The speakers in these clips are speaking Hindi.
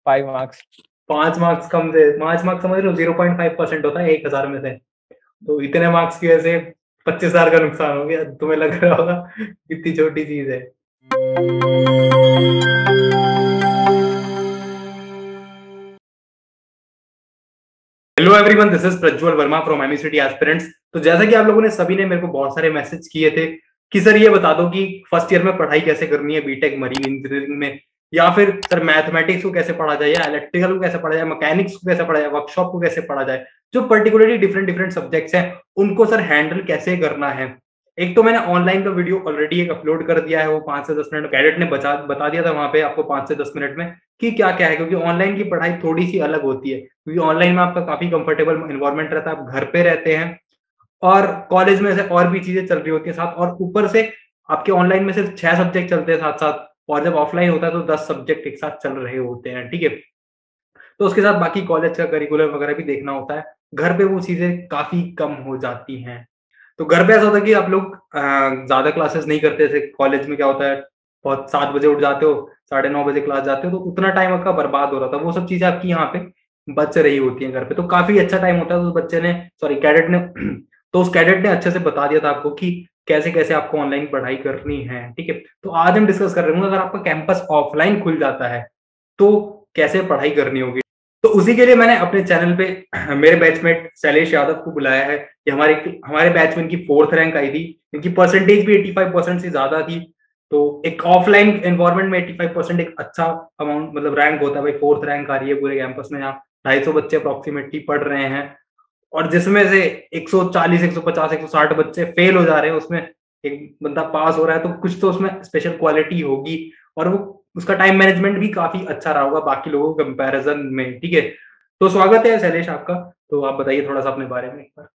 5 मार्क्स। 5 मार्क्स कम से 5 मार्क्स समझ लो 0.5% होता है 1000 में से। तो इतने मार्क्स की वजह से 25,000 का नुकसान हो गया। तुम्हें लग रहा होगा कितनी छोटी चीज है। Hello everyone, this is Prajwal Verma from MUCT aspirants. तो जैसा कि आप लोगों ने सभी ने मेरे को बहुत सारे मैसेज किए थे कि सर ये बता दो कि फर्स्ट ईयर में पढ़ाई कैसे करनी है बीटेक मरीन इंजीनियरिंग में, या फिर सर मैथमेटिक्स को कैसे पढ़ा जाए, या इलेक्ट्रिकल को कैसे पढ़ा जाए, मैकेनिक्स को कैसे पढ़ा जाए, वर्कशॉप को कैसे पढ़ा जाए। जो पर्टिकुलरली डिफरेंट डिफरेंट सब्जेक्ट्स हैं उनको सर हैंडल कैसे करना है। एक तो मैंने ऑनलाइन का वीडियो ऑलरेडी एक अपलोड कर दिया है, वो 5 से 10 मिनट कैडेट ने बता दिया था वहां पे आपको 5 से 10 मिनट में कि क्या क्या है, क्योंकि ऑनलाइन की पढ़ाई थोड़ी सी अलग होती है। क्योंकि ऑनलाइन में आपका काफी कंफर्टेबल इन्वायरमेंट रहता है, आप घर पे रहते हैं और कॉलेज में से और भी चीजें चल रही होती है साथ, और ऊपर से आपके ऑनलाइन में सिर्फ 6 सब्जेक्ट चलते हैं साथ साथ, और जब ऑफलाइन होता है तो 10 सब्जेक्ट एक साथ चल रहे होते हैं, ठीक है। तो उसके साथ बाकी कॉलेज का करिकुलर वगैरह भी देखना होता है। घर पे वो चीजें काफी कम हो जाती हैं। तो घर पे ऐसा होता है कि आप लोग ज्यादा क्लासेस नहीं करते। जैसे कॉलेज में क्या होता है, बहुत 7 बजे उठ जाते हो, 9:30 बजे क्लास जाते हो, तो उतना टाइम आपका बर्बाद हो रहा था। वो सब चीजें आपकी यहाँ पे बच रही होती हैं घर पे, तो काफी अच्छा टाइम होता है। तो उस बच्चे ने, सॉरी कैडेट ने तो उस कैडेट ने अच्छे से बता दिया था आपको कि कैसे कैसे आपको ऑनलाइन पढ़ाई करनी है, ठीक है। तो आज हम डिस्कस कर रहे हैं अगर आपका कैंपस ऑफलाइन खुल जाता है तो कैसे पढ़ाई करनी होगी। तो उसी के लिए मैंने अपने चैनल पे मेरे बैचमेट शैलेश यादव को बुलाया है। ये हमारे बैच में इनकी 4th रैंक आई थी। इनकी परसेंटेज भी 85% से ज्यादा थी। तो एक ऑफलाइन एनवायरनमेंट में 85% एक अच्छा अमाउंट, मतलब रैंक होता है भाई। 4th रैंक आ रही है पूरे कैंपस में, यहाँ 250 बच्चे अप्रोक्सीमेटली पढ़ रहे हैं, और जिसमें से 140, 150, 160 बच्चे फेल हो जा रहे हैं, उसमें एक बंदा पास हो रहा है, तो कुछ तो उसमें स्पेशल क्वालिटी होगी। और वो उसका टाइम मैनेजमेंट भी काफी अच्छा रहा होगा बाकी लोगों के कंपैरिजन में, ठीक है। तो स्वागत है शैलेश आपका। तो आप बताइए थोड़ा सा अपने बारे में एक बार।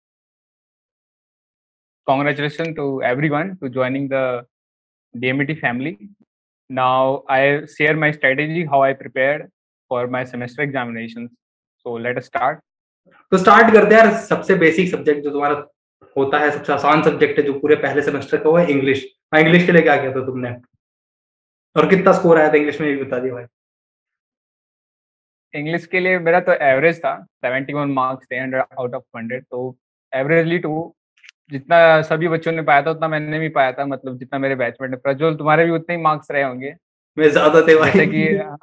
Congratulations to everyone to joining the DMET family. Now I share my strategy how I prepared for my semester examinations. So let us start. तो स्टार्ट करते हैं यार। सबसे बेसिक सब्जेक्ट जो तुम्हारा होता है, सबसे आसान सब्जेक्ट है जो पूरे पहले सेमेस्टर का, वो है इंग्लिश। हाँ, इंग्लिश के लिए क्या किया था तुमने और कितना स्कोर आया था इंग्लिश में, ये भी बता दिया भाई। इंग्लिश के लिए मेरा तो एवरेज था, 71 मार्क्स थे 100 आउट ऑफ 100। तो एवरेजली टू, जितना सभी बच्चों ने पाया था उतना मैंने भी पाया था, मतलब जितना मेरे बैचमेट ने। प्रज्वल, तुम्हारे भी उतने ही मार्क्स रहे होंगे मैं ज्यादा थे जैसे भाई। कि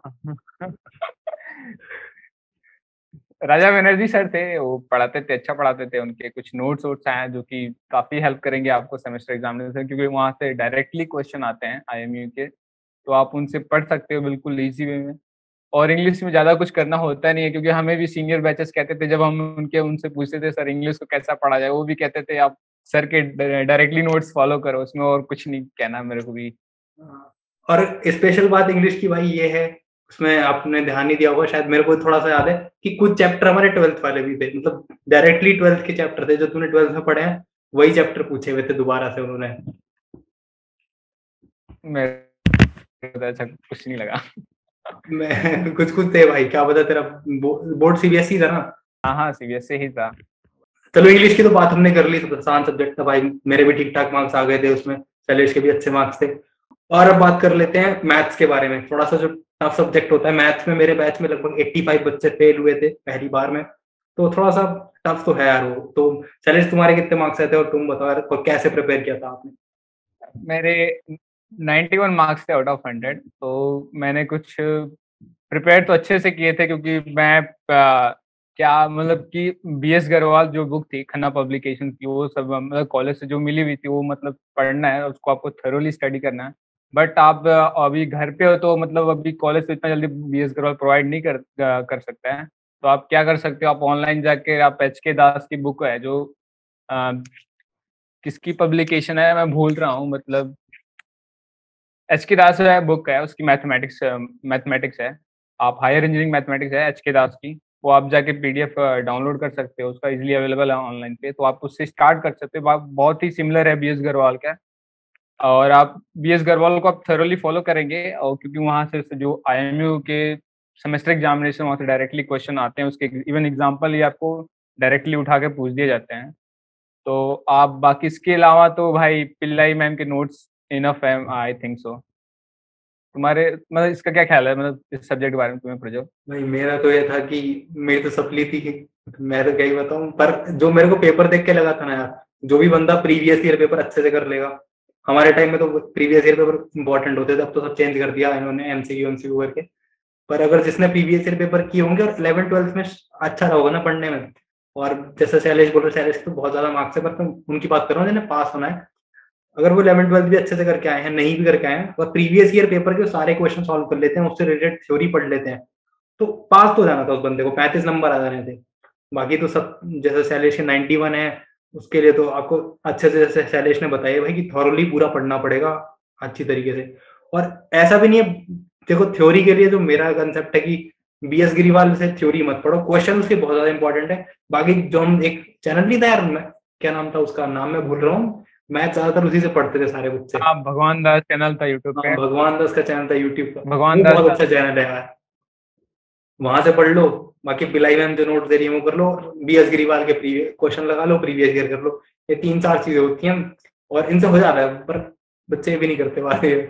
राजा बनर्जी सर थे, वो पढ़ाते थे, अच्छा पढ़ाते थे। उनके कुछ नोट्स वोट्स आए हैं जो कि काफी हेल्प करेंगे आपको सेमेस्टर एग्जामिनेशन, क्योंकि वहां से डायरेक्टली क्वेश्चन आते हैं आईएमयू के, तो आप उनसे पढ़ सकते हो बिल्कुल इजी वे में। और इंग्लिश में ज्यादा कुछ करना होता नहीं है, क्योंकि हमें भी सीनियर बैचेस कहते थे, जब हम उनसे पूछते थे सर इंग्लिश को कैसा पढ़ा जाए, वो भी कहते थे आप सर के डायरेक्टली नोट्स फॉलो करो, उसमें और कुछ नहीं कहना मेरे को भी। और स्पेशल बात इंग्लिश की भाई ये है, उसमें आपने ध्यान नहीं दिया होगा शायद, मेरे को थोड़ा सा याद है कि कुछ चैप्टर हमारे 12th वाले भी थे, मतलब डायरेक्टली 12th के चैप्टर थे जो तूने 12th में पढ़े हैं, वही चैप्टर पूछे हुए थे दोबारा से उन्होंने। मेरे को तो ऐसा कुछ नहीं लगा। मैं कुछ कुछ थे भाई, क्या पता तेरा बोर्ड सीबीएसई था ना। हाँ हाँ, सीबीएसई ही था। चलो इंग्लिश की तो बात हमने कर ली, तो आसान सब्जेक्ट था भाई, मेरे भी ठीक ठाक मार्क्स आ गए थे उसमें, शैलेश के भी अच्छे मार्क्स थे। और अब बात कर लेते हैं मैथ्स के बारे में। थोड़ा सा जो टफ सब्जेक्ट होता है मैथ्स में, मेरे बैच में लगभग 85 बच्चे फेल हुए थे पहली बार में, तो थोड़ा सा टफ तो है यार वो तो। शैलेश तुम्हारे कितने मार्क्स आए थे और तुम बताओ यार, और कैसे प्रिपेयर किया था आपने। मेरे 91 मार्क्स थे आउट ऑफ 100। तो मैंने कुछ प्रिपेयर तो अच्छे से किए थे, क्योंकि मैं क्या मतलब कि बीएस गरवाल जो बुक थी खन्ना पब्लिकेशन की, वो सब मतलब कॉलेज से जो मिली हुई थी, वो मतलब पढ़ना है, उसको आपको थरोली स्टडी करना है। बट आप अभी घर पे हो, तो मतलब अभी कॉलेज से इतना जल्दी बीएस गरवाल प्रोवाइड नहीं कर सकता है। तो आप क्या कर सकते हो, आप ऑनलाइन जाके आप एच के दास की बुक है जो अ, किसकी पब्लिकेशन है मैं भूल रहा हूँ, मतलब एच के दास है बुक है उसकी, मैथमेटिक्स है। आप हायर इंजीनियरिंग मैथमेटिक्स है एच के दास की, वो आप जाके पीडीएफ डाउनलोड कर सकते हो, उसका इजीली अवेलेबल है ऑनलाइन पे, तो आप उससे स्टार्ट कर सकते हो। बहुत ही सिमिलर है बीएस गरवाल का। और आप बीएस गरवाल को आप थरोली फॉलो करेंगे, और क्योंकि वहाँ से जो आईएमयू के सेमेस्टर एग्जामिनेशन वहाँ से डायरेक्टली क्वेश्चन आते हैं, उसके इवन एग्जाम्पल ही आपको डायरेक्टली उठा के पूछ दिए जाते हैं। तो आप बाकी इसके अलावा तो भाई पिल्लाई मैम के नोट्स इनफ है, आई थिंक सो। तुम्हारे मतलब इसका क्या ख्याल है, मतलब इस सब्जेक्ट के बारे में तुम्हें प्रज्वल? भाई मेरा तो ये था कि मेरी तो सप्ली थी, मैं तो क्या ही बताऊं, पर जो मेरे को पेपर देख के लगा था ना यार, जो भी बंदा प्रीवियस ईयर पेपर अच्छे से कर लेगा, हमारे टाइम में तो प्रीवियस ईयर पेपर इंपॉर्टेंट होते थे, अब तो सब चेंज कर दिया इन्होंने एमसीक्यू एमसीक्यू करके। पर अगर जिसने प्रीवियस ईयर पेपर किए होंगे और 11th 12th में अच्छा रहा होगा ना पढ़ने में, और जैसे शैलेश बोल रहे, शैलेश तो बहुत ज्यादा मार्क्स है, पर मैं उनकी बात कर रहा हूँ जिन्हें पास होना है, अगर वो 11th 12th भी अच्छे से करके आए हैं, नहीं भी करके आए हैं, और प्रीवियस ईयर पेपर के सारे क्वेश्चन सॉल्व कर लेते हैं, उससे रिलेटेड थ्योरी पढ़ लेते हैं, तो पास तो जाना था उस बंदे को, 35 नंबर आ जाने थे। बाकी तो सब जैसे शैलेश के 91 है, उसके लिए तो आपको अच्छे से, जैसे शैलेश ने बताया भाई, कि थॉरली पूरा पढ़ना पड़ेगा अच्छी तरीके से। और ऐसा भी नहीं है, देखो थ्योरी के लिए जो मेरा कंसेप्ट है कि बीएस गिरीवाल से थ्योरी मत पढ़ो, क्वेश्चन उसके बहुत ज्यादा इंपॉर्टेंट है। बाकी जो हम एक चैनल नहीं था यार, क्या नाम था उसका, नाम मैं भूल रहा हूँ, मैं ज्यादातर उसी से पढ़ते थे सारे बुक से। हाँ, भगवान दास चैनल था यूट्यूब हाँ, पे। भगवान दास का चैनल था यूट्यूब का, भगवान वो दास बहुत का। अच्छा चैनल है यार, वहां से पढ़ लो। बाकी पिलाई मैम जो नोट दे रही है वो कर लो, बीएस गिरीवाल के प्रीवियस क्वेश्चन लगा लो, प्रीवियस ईयर कर लो, ये 3 4 चीजें होती हैं, और इनसे हो जाता है, पर बच्चे भी नहीं करते बात ये।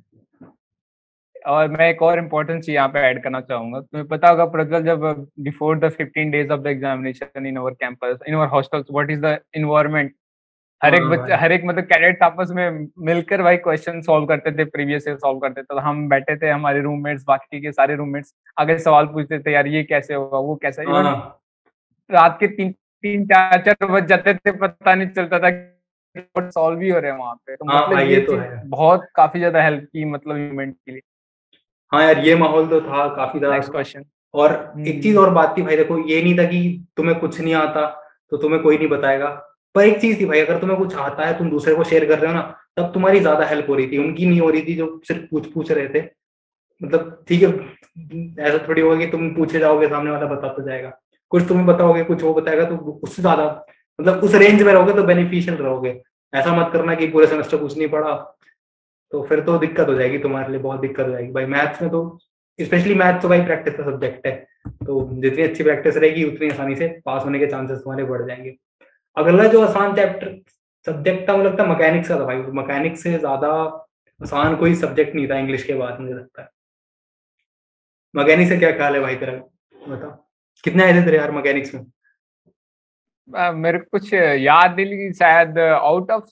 और मैं एक और इम्पोर्टेंट चीज यहाँ पे ऐड करना चाहूंगा, तुम्हें पता होगा प्रज्वल, जब before the 15 days of the examination in our campus, in our hostels, what is the environment, हर एक हाँ बच्चा, भाई, हर एक मतलब कैडेट्स आपस में मिलकर भाई क्वेश्चन सॉल्व करते थे, प्रीवियस ईयर सॉल्व करते थे। तो हम बैठे थे, हमारे रूममेट्स, बाकी के सारे रूममेट्स आगे सवाल पूछते थे, यार ये कैसे होगा, वो कैसे, इवन हाँ रात के 3 3 4 4 बज जाते थे, पता नहीं चलता था सॉल्व भी हो रहे हैं वहां पे। तो हाँ मतलब भाई, ये ये तो चीज है। बहुत काफी ज्यादा हेल्प की, मतलब इवेंट के लिए। हाँ यार, ये माहौल तो था, काफी ज्यादा नेक्स्ट था। क्वेश्चन। और एक चीज और बात थी भाई, देखो ये नहीं था कि तुम्हें कुछ नहीं आता तो तुम्हें कोई नहीं बताएगा, पर एक चीज थी भाई, अगर तुम्हें कुछ आता है, तुम दूसरे को शेयर कर रहे हो ना, तब तुम्हारी ज्यादा हेल्प हो रही थी, उनकी नहीं हो रही थी जो सिर्फ पूछ पूछ रहे थे। मतलब ठीक है, ऐसा थोड़ी होगा कि तुम पूछे जाओगे, सामने वाला बता तो जाएगा, कुछ तुम्हें बताओगे, कुछ वो बताएगा, तो उससे ज्यादा मतलब उस रेंज में रहोगे तो बेनिफिशियल रहोगे। ऐसा मत करना कि पूरे सेमेस्टर कुछ नहीं पढ़ा, तो फिर तो दिक्कत हो जाएगी तुम्हारे लिए, बहुत दिक्कत हो जाएगी भाई। मैथ्स में तो स्पेशली, मैथ्स तो भाई प्रैक्टिस का सब्जेक्ट है, तो जितनी अच्छी प्रैक्टिस रहेगी उतनी आसानी से पास होने के चांसेस तुम्हारे बढ़ जाएंगे। अगला जो आसान चैप्टर सब्जेक्ट था, मुझे लगता है मैकेनिक्स का था भाई, मैकेनिक्स से ज्यादा आसान कोई सब्जेक्ट नहीं था इंग्लिश के बाद, मुझे लगता है। मैकेनिक्स से क्या ख्याल है भाई तेरा, बता, कितने आए थे तेरे यार मैकेनिक्स में? मेरे को कुछ याद नहीं, शायद आउट ऑफ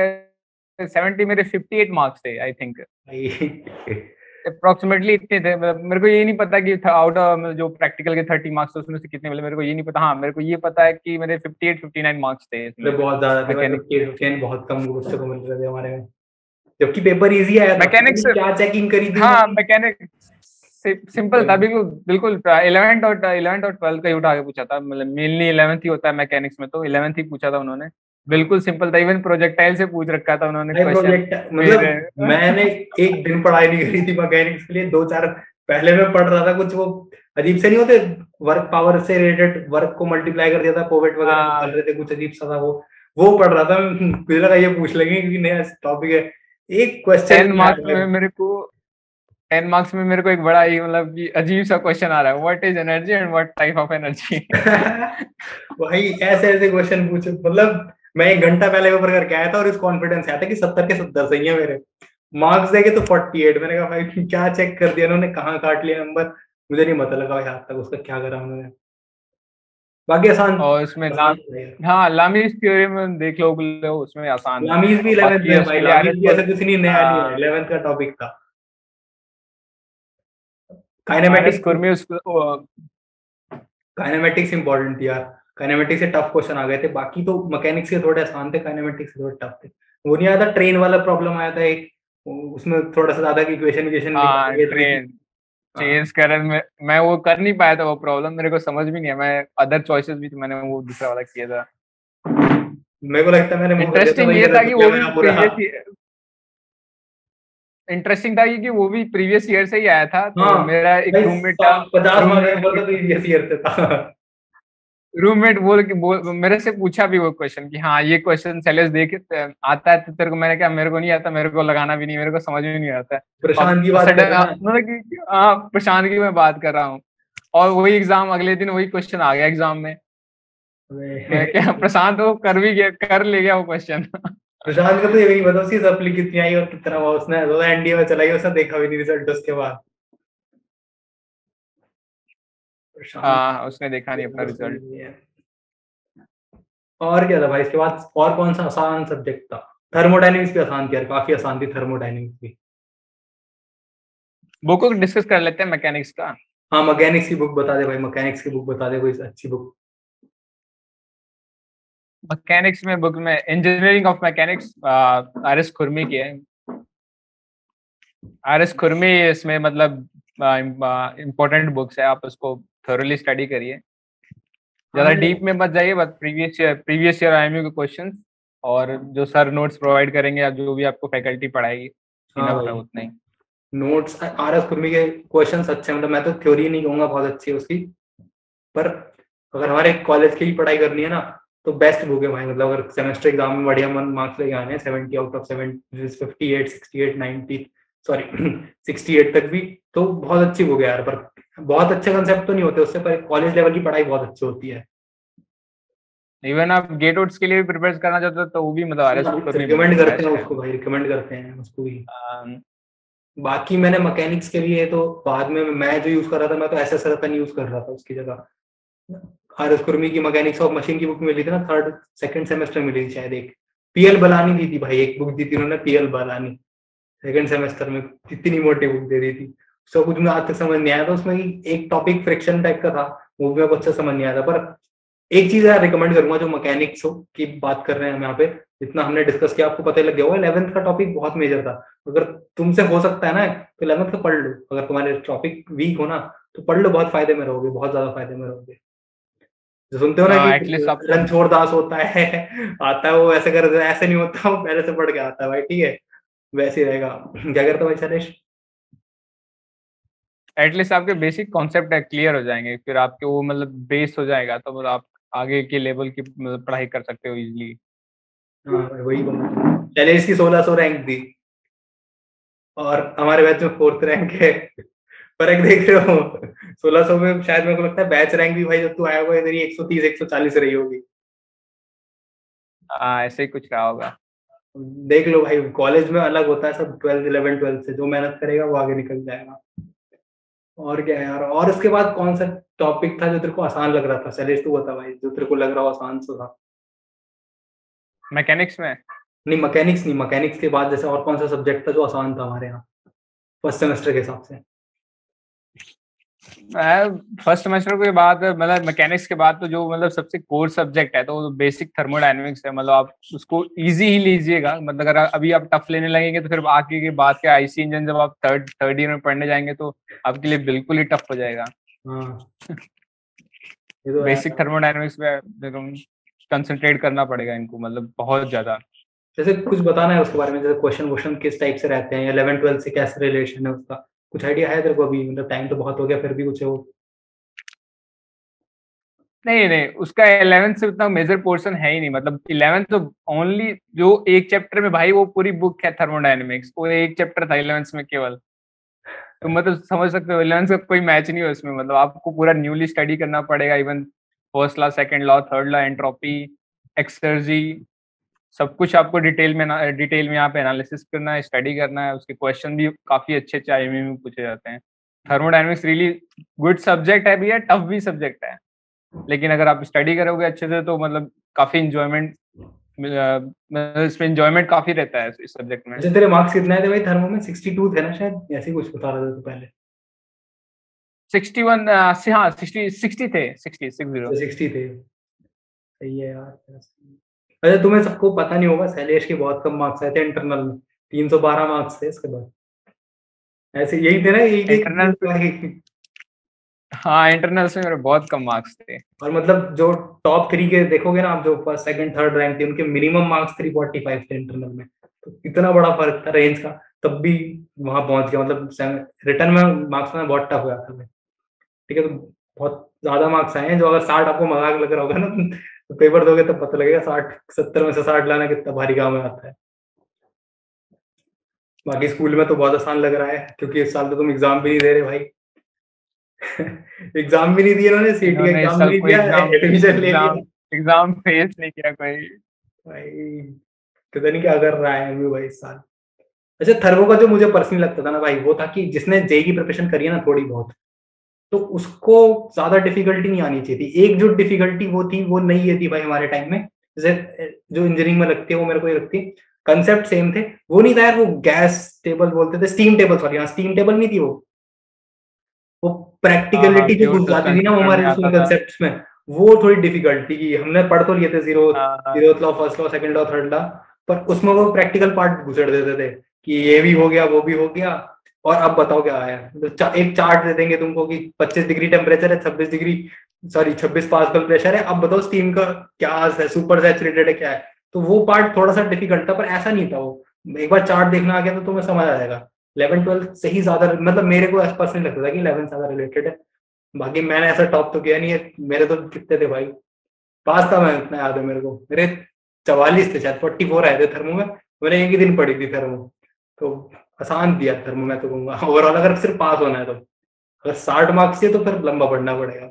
70 मेरे 58 मार्क्स थे आई थिंक, भाई अप्रोक्सीमेटली इतने थे। मतलब मेरे को ये नहीं पता कि आउट ऑफ जो प्रैक्टिकल के 30 मार्क्स थे उसमें से कितने मिले, मेरे को ये नहीं पता। हाँ, मेरे को ये पता है कि मेरे 58 59 मार्क्स थे इसमें अरे से, बहुत ज्यादा थे भाई, मैकेनिक्स में। 50 बहुत कम बच्चों को मिल रहे थे हमारे में, जबकि पेपर इजी आया था, पता मैकेनिक्स, नहीं क्या चेकिंग करी थी हाँ उन्होंने। मैकेनिक्स सिंपल था बिल्कुल, बिल्कुल 11th और 12th का ही उठा के पूछा था, मतलब मेनली 11th ही होता है मैकेनिक्स में, तो 11th ही पूछा था उन्होंने। बिल्कुल सिंपल था, इवन प्रोजेक्टाइल से पूछ रखा था उन्होंने भाई क्वेश्चन। प्रोजेक्ट फिर मतलब, मैंने एक दिन पढ़ाई नहीं करी थी मैकेनिक्स के लिए, 2 4 पहले मैं पढ़ रहा था, कुछ वो अजीब से नहीं होते, वर्क पावर से रिलेटेड, वर्क को मल्टीप्लाई कर दिया था, कोवेट वगैरह निकाल रहे थे, कुछ अजीब सा था वो पढ़ रहा था। मुझे लगा ये पूछ लेंगे क्योंकि नया टॉपिक है, एक क्वेश्चन टेन नहीं मार्क्स आया में मेरे को 10 मार्क्स में मेरे को एक बड़ा ही मतलब कि अजीब सा क्वेश्चन आ रहा है, what is energy and what type of energy. भाई ऐसे ऐसे क्वेश्चन पूछे, मतलब मैं 1 घंटा पहले पेपर करके आया था और इस कॉन्फिडेंस आया था कि 70 के 70 सही है मेरे, मार्क्स देखे तो 48। मैंने कहा भाई क्या चेक कर दिया इन्होंने, कहाँ काट लिया नंबर, मुझे नहीं पता लगा भाई आज तक उसका क्या करा उन्होंने। बाकी आसान, और उसमें आसान था यार। हाँ, लामीज थ्योरम देख लो, उसमें आसान है। लामीज भी और 11th बाकी में है भाई, उसके लिए लामीज भी ऐसा एरिस्टोटल, कुछ नहीं नया नहीं है, 11th का टॉपिक था। आरएस काइनेमेटिक्स, कुर्मी उसको काइनेमेटिक्स इंपॉर्टेंट थी यार, काइनेमेटिक्स से टफ क्वेश्चन आ गए थे, बाकी तो मैकेनिक्स के थोड़े आसान थे, काइनेमेटिक्स से थोड़े टफ थे। वो नहीं आया था ट्रेन वाला प्रॉब्लम आया था एक, उसमें थोड़ा सा ज्यादा की इक्वेशन इक्वेशन हाँ निकाल रही थी। ट्रेन हाँ, चेंज करन में मैं वो कर नहीं पाया था, वो प्रॉब्लम मेरे को समझ भी नहीं है, मैं अदर चॉइसेस भी थी, मैंने वो दूसरा वाला किया था। मेरे को लगता है मैंने मुंह कर दिया था, इंटरेस्टिंग वही ये था गलत हो कि गया वो भी मेरा पूरा। प्रीवियस इंटरेस्टिंग था कि वो भी प्रीवियस ईयर से ही आया था। तो हाँ मेरा एक भाई, रूममेट था, 50 मार्क का रूममेट पेपर था तो ईवीएस ईयर से था। रूममेट बोल मेरे से पूछा भी वो क्वेश्चन कि हाँ ये क्वेश्चन सैलेस देख आता है तो तेरे को, मैंने कहा मेरे को नहीं आता, मेरे को लगाना भी नहीं, मेरे को समझ में नहीं आता है। प्रशांत की और बात कर सडन रहे ना? मतलब कि हाँ, प्रशांत की मैं बात कर रहा हूँ, और वही एग्जाम अगले दिन वही क्वेश्चन आ गया एग्जाम में। मैं क्या, प्रशांत वो कर भी गया, कर ले गया वो क्वेश्चन। प्रशांत का तो ये भी नहीं पता उसकी सप्ली कितनी आई और कितना हुआ, उसने वो एनडीए में चलाई, उसने देखा भी नहीं रिजल्ट उसके बाद। प्रशांत उसने देखा नहीं अपना तो सही रिजल्ट। नहीं है। और क्या था भाई इसके बाद, और कौन सा आसान सब्जेक्ट था? थर्मोडायनेमिक्स भी आसान थी यार, काफी आसान थी थर्मोडायनेमिक्स भी। बुक को डिस्कस कर लेते हैं मैकेनिक्स का। हाँ मैकेनिक्स की बुक बता दे भाई, मैकेनिक्स की बुक बता दे कोई अच्छी बुक। मैकेनिक्स में बुक में engineering of mechanics R S Khurmi की है। आर एस खुरमी इसमें मतलब इम्पोर्टेंट बुक्स है, आप उसको थोरली स्टडी करिए। हाँ ज्यादा डीप में मत जाइए, बस प्रीवियस ईयर आईएमयू के क्वेश्चंस और जो सर नोट्स प्रोवाइड करेंगे या जो भी आपको फैकल्टी पढ़ाएगी, हाँ इनफ है भाई, उतना ही। नोट्स आर एस कुर्मी के क्वेश्चंस अच्छे हैं, मतलब मैं तो थ्योरी नहीं कहूंगा बहुत अच्छी है उसकी, पर अगर हमारे कॉलेज की ही पढ़ाई करनी है ना तो बेस्ट बुक है भाई। मतलब अगर सेमेस्टर एग्जाम में बढ़िया मार्क्स लेके आने हैं 70 आउट ऑफ 70, 58 68 90, सॉरी 68 तक भी, तो बहुत अच्छी बुक है यार। पर बहुत अच्छे कंसेप्ट तो नहीं होते उससे, पर कॉलेज लेवल की पढ़ाई बहुत अच्छी होती है। इवन आप गेट आउट्स के लिए भी प्रिपेयर करना चाहते हो तो वो भी मतलब आर एस खुरमी रिकमेंड करते हैं बेस्ट है। उसको भाई, रिकमेंड करते हैं उसको भी। अम, बाकी मैंने मैकेनिक्स के लिए तो बाद में मैं जो यूज कर रहा था, मैं तो एस एस यूज कर रहा था उसकी जगह। आर एस कुर्मी की मैकेनिक्स ऑफ मशीन की बुक मिली थी ना, थर्ड सेकंड सेमेस्टर मिली थी शायद एक। पीएल बलानी दी थी भाई, एक बुक दी थी उन्होंने, पीएल बलानी, सेकंड सेमेस्टर में। इतनी मोटी बुक दे दी थी, सब कुछ मुझे आज तक समझ नहीं आया था उसमें। एक टॉपिक फ्रिक्शन टाइप का था, वो भी मेरे को अच्छा समझ नहीं आया था। पर एक चीज यार रिकमेंड करूंगा, जो मैकेनिक्स की बात कर रहे हैं हम यहाँ पे, जितना हमने डिस्कस किया आपको पता ही लग गया होगा, 11th का टॉपिक बहुत मेजर था। अगर तुमसे हो सकता है ना तो 11th का पढ़ लो, अगर तुम्हारे टॉपिक वीक हो ना तो पढ़ लो, बहुत फायदे में रहोगे, बहुत ज्यादा फायदे में रहोगे। जो सुनते हो ना कि एटलीस्ट आपको रणछोड़ दास होता है आता है वो ऐसे कर, ऐसे नहीं होता, वो पहले से पढ़ के आता है भाई, ठीक है? वैसे ही रहेगा। क्या करता भाई शैलेश? एटलीस्ट आपके बेसिक कॉन्सेप्ट क्लियर हो जाएंगे, फिर आपके वो मतलब बेस हो जाएगा, तो मतलब आप आगे के लेवल की मतलब पढ़ाई कर सकते हो इजीली। हाँ भाई वही बोला, शैलेश की 1600 रैंक थी और हमारे बैच में 4th रैंक है। फर्क देख रहे हो? 1600 में शायद मेरे को लगता है बैच रैंक भी भाई जब तू आया होगा इधर ही 130 140 रही होगी। हाँ, ऐसे ही कुछ रहा होगा। देख लो भाई, कॉलेज में अलग होता है सब, 12th 11 12th से जो मेहनत करेगा वो आगे निकल जाएगा। और क्या है यार? और उसके बाद कौन सा टॉपिक था जो तेरे को आसान लग रहा था? शैलेश तू बता भाई, जो तेरे को लग रहा हो आसान सा था। मैकेनिक्स में नहीं मैकेनिक्स नहीं, मैकेनिक्स के बाद जैसे और कौन सा सब्जेक्ट था जो आसान था हमारे यहाँ फर्स्ट सेमेस्टर के हिसाब से? फर्स्ट सेमेस्टर के बाद मतलब मैकेनिक्स के बाद तो जो मतलब सबसे कोर सब्जेक्ट है तो बेसिक थर्मोडायनेमिक्स है। मतलब आप उसको इजी ही लीजिएगा, मतलब अगर अभी आप टफ लेने लगेंगे तो फिर आगे के बाद के आईसी इंजन जब आप थर्ड ईयर में पढ़ने जाएंगे तो आपके लिए बिल्कुल ही टफ हो जाएगा। हाँ ये तो है। बेसिक थर्मोडायनेमिक्स पे कंसंट्रेट करना पड़ेगा इनको, मतलब बहुत ज्यादा। जैसे कुछ बताना है उसके बारे में, जैसे क्वेश्चन क्वेश्चन किस टाइप से रहते हैं, 11 12 से कैसे रिलेशन है उसका, कुछ आइडिया है तेरे को? अभी मतलब टाइम तो बहुत हो गया, फिर भी कुछ है वो? नहीं नहीं, उसका 11th से उतना मेजर पोर्शन है ही नहीं। मतलब 11th तो ओनली जो एक चैप्टर में भाई वो पूरी बुक है थर्मोडायनेमिक्स, वो एक चैप्टर था 11th में केवल। तो मतलब समझ सकते हो 11th का कोई मैच नहीं है उसमें। मतलब आपको पूरा न्यूली स्टडी करना पड़ेगा, even first law, second law, third law, entropy, exergy, सब कुछ आपको डिटेल में यहाँ पे एनालिसिस करना है, स्टडी करना है। उसके क्वेश्चन भी काफी अच्छे अच्छे आईएमयू में पूछे जाते हैं। थर्मोडायनेमिक्स रियली गुड सब्जेक्ट है भी है, टफ भी सब्जेक्ट है, लेकिन अगर आप स्टडी करोगे अच्छे से तो मतलब काफी इंजॉयमेंट, इसमें इंजॉयमेंट काफी रहता है इस सब्जेक्ट में। अच्छा तेरे मार्क्स कितने आए थे भाई थर्मो में? 62 थे ना शायद, ऐसे ही कुछ बता रहा था तू पहले। 61 से, हाँ 60 थे, 60। 60 थे, सही है यार। अच्छा तुम्हें सबको पता नहीं होगा, शैलेश के बहुत कम मार्क्स आए थे इंटरनल में, 312 मार्क्स थे इसके बाद। ऐसे यही थे ना, यही थे इंटरनल, भाई? हाँ इंटरनल्स में मेरे बहुत कम मार्क्स थे। और मतलब जो टॉप 3 के देखोगे ना आप, जो फर्स्ट सेकंड थर्ड रैंक थे, उनके मिनिमम मार्क्स 345 थे इंटरनल में। तो इतना बड़ा फर्क था रेंज का, तब भी वहां पहुंच गया। मतलब रिटर्न में मार्क्स में बहुत टफ हुआ था मैं, ठीक है? तो बहुत ज्यादा मार्क्स आए हैं। जो अगर 60 आपको मजाक लग रहा होगा ना तो पेपर दोगे तब पता लगेगा 60 70 में से 60 लाना कितना भारी काम आता है। बाकी स्कूल में तो बहुत आसान लग रहा है, क्योंकि इस साल तो तुम एग्जाम भी नहीं दे रहे भाई। एग्जाम भी नहीं दिया इन्होंने, सीटी का इन्होंने इस एग्जाम भी साल नहीं कोई दिया, एग्जाम एडमिशन ले लिया एग्जाम एग्जाम फेस नहीं किया कोई। भाई। पता नहीं क्या कर रहा है एमयू भाई इस साल। अच्छा, थर्मो का जो मुझे पर्सनली लगता था ना भाई, वो था कि जिसने जेई की प्रिपरेशन करी है ना थोड़ी बहुत, तो उसको ज्यादा डिफिकल्टी नहीं आनी चाहिए थी। एक जो डिफिकल्टी वो थी, वो नहीं ये थी भाई हमारे टाइम में, जैसे जो इंजीनियरिंग में लगती है वो मेरे को ये लगती है। कंसेप्ट सेम थे, वो नहीं था यार, वो गैस टेबल बोलते थे, स्टीम टेबल, सॉरी हाँ स्टीम टेबल नहीं थी वो हाँ हाँ, प्रैक्टिकलिटी जो प्योर घुस जाती थी ना सब्सटेंस हमारे में उसमें आता था। कंसेप्ट में, वो थोड़ी डिफिकल्ट थी। हमने पढ़ तो लिए थे जीरो, हाँ हाँ zero law, first law, second law, third law, पर उसमें वो प्रैक्टिकल पार्ट घुसेड़ देते थे कि ये भी हो गया वो भी हो गया, और अब बताओ क्या आया। तो एक चार्ट दे देंगे तुमको कि 25 डिग्री टेम्परेचर है, 26 डिग्री, सॉरी 26 पास्कल प्रेशर है, अब बताओ स्टीम का क्या है, सुपर सैचुरेटेड है क्या है। तो वो पार्ट थोड़ा सा डिफिकल्ट था, पर ऐसा नहीं था वो, एक बार चार्ट देखना आ गया तो तुम्हें समझ आ जाएगा। 11 12 से ही ज्यादा, मतलब मेरे को पर्सनली लगता था कि 11 ज्यादा रिलेटेड है। बाकी मैंने ऐसा टॉप तो किया नहीं है, मेरे तो कितने थे भाई, पास था मैं, इतना याद है मेरे को, मेरे 44 थे शायद, 44 आए थे थर्मो में, मैंने एक ही दिन पढ़ी थी थर्मो। तो आसान दिया थर्मो, मैं तो कहूंगा ओवरऑल, अगर सिर्फ पास होना है तो। अगर 60 मार्क्स है तो फिर लंबा पढ़ना पड़ेगा।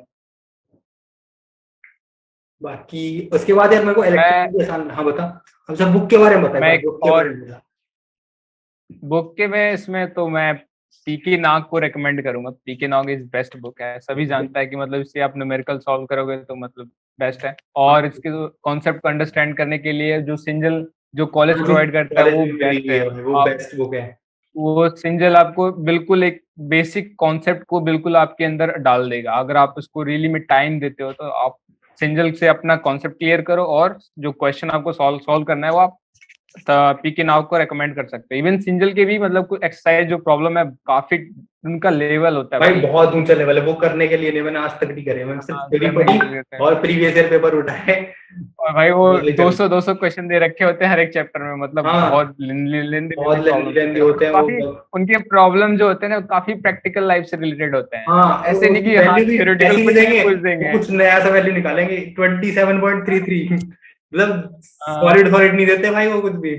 बाकी उसके बाद यार मेरे को मैं इलेक्ट्रिकल आसान, हाँ बता। अब सब बुक के बारे में बता, एक मैं बार एक बुक के बारे और में बता। बुक के में इसमें तो मैं पीके नाग को रेकमेंड करूंगा। P K Nag is best book है, सभी जानता है कि मतलब इससे आप न्यूमेरिकल सॉल्व करोगे तो मतलब बेस्ट है। हाँ और इसके कॉन्सेप्ट को अंडरस्टैंड करने के लिए जो सिंजल जो कॉलेज हाँ, जो प्रोवाइड करता है कॉलेज वो में मिली बेस्ट हुई है। है भाई, वो आप बेस्ट बुक है। वो सिंजल आपको बिल्कुल एक बेसिक कॉन्सेप्ट को बिल्कुल आपके अंदर डाल देगा। अगर आप उसको रियली में टाइम देते हो तो आप सिंजल से अपना कॉन्सेप्ट क्लियर करो, और जो क्वेश्चन आपको सॉल्व सॉल्व करना है वो आप पीके नाउ को रेकमेंड कर सकते हैं। इवन सिंजल के भी मतलब कुछ एक्सरसाइज जो प्रॉब्लम है काफी उनका लेवल होता है भाई भाई। बहुत ऊंचा लेवल है, वो करने के लिए नहीं, मैंने आज तक नहीं करे, मैंने सिर्फ हाँ, थ्योरी करने पढ़ी के लिए रहते हैं। और प्रीवियस ईयर पेपर उठाए, और भाई वो वही कर। 200 क्वेश्चन दे रखे होते हैं हर एक चैप्टर में, मतलब बहुत हाँ, लेंदी लेंदी बहुत लेंदी प्रॉब्लम्स होते लेंदी हैं, और होते हैं वो काफी उनके प्रॉब्लम जो होते हैं ना काफी प्रैक्टिकल लाइफ से रिलेटेड होते हैं। हाँ, ऐसे नहीं उसकी कि हाँ वैल्यू भी थ्योरेटिकल ऐसी नहीं कुछ भी देंगे, पूछ वो देंगे। कुछ नया सा वैल्यू निकालेंगे 27.33, मतलब हाँ सॉलिड सॉलिड नहीं देते भाई वो कुछ भी।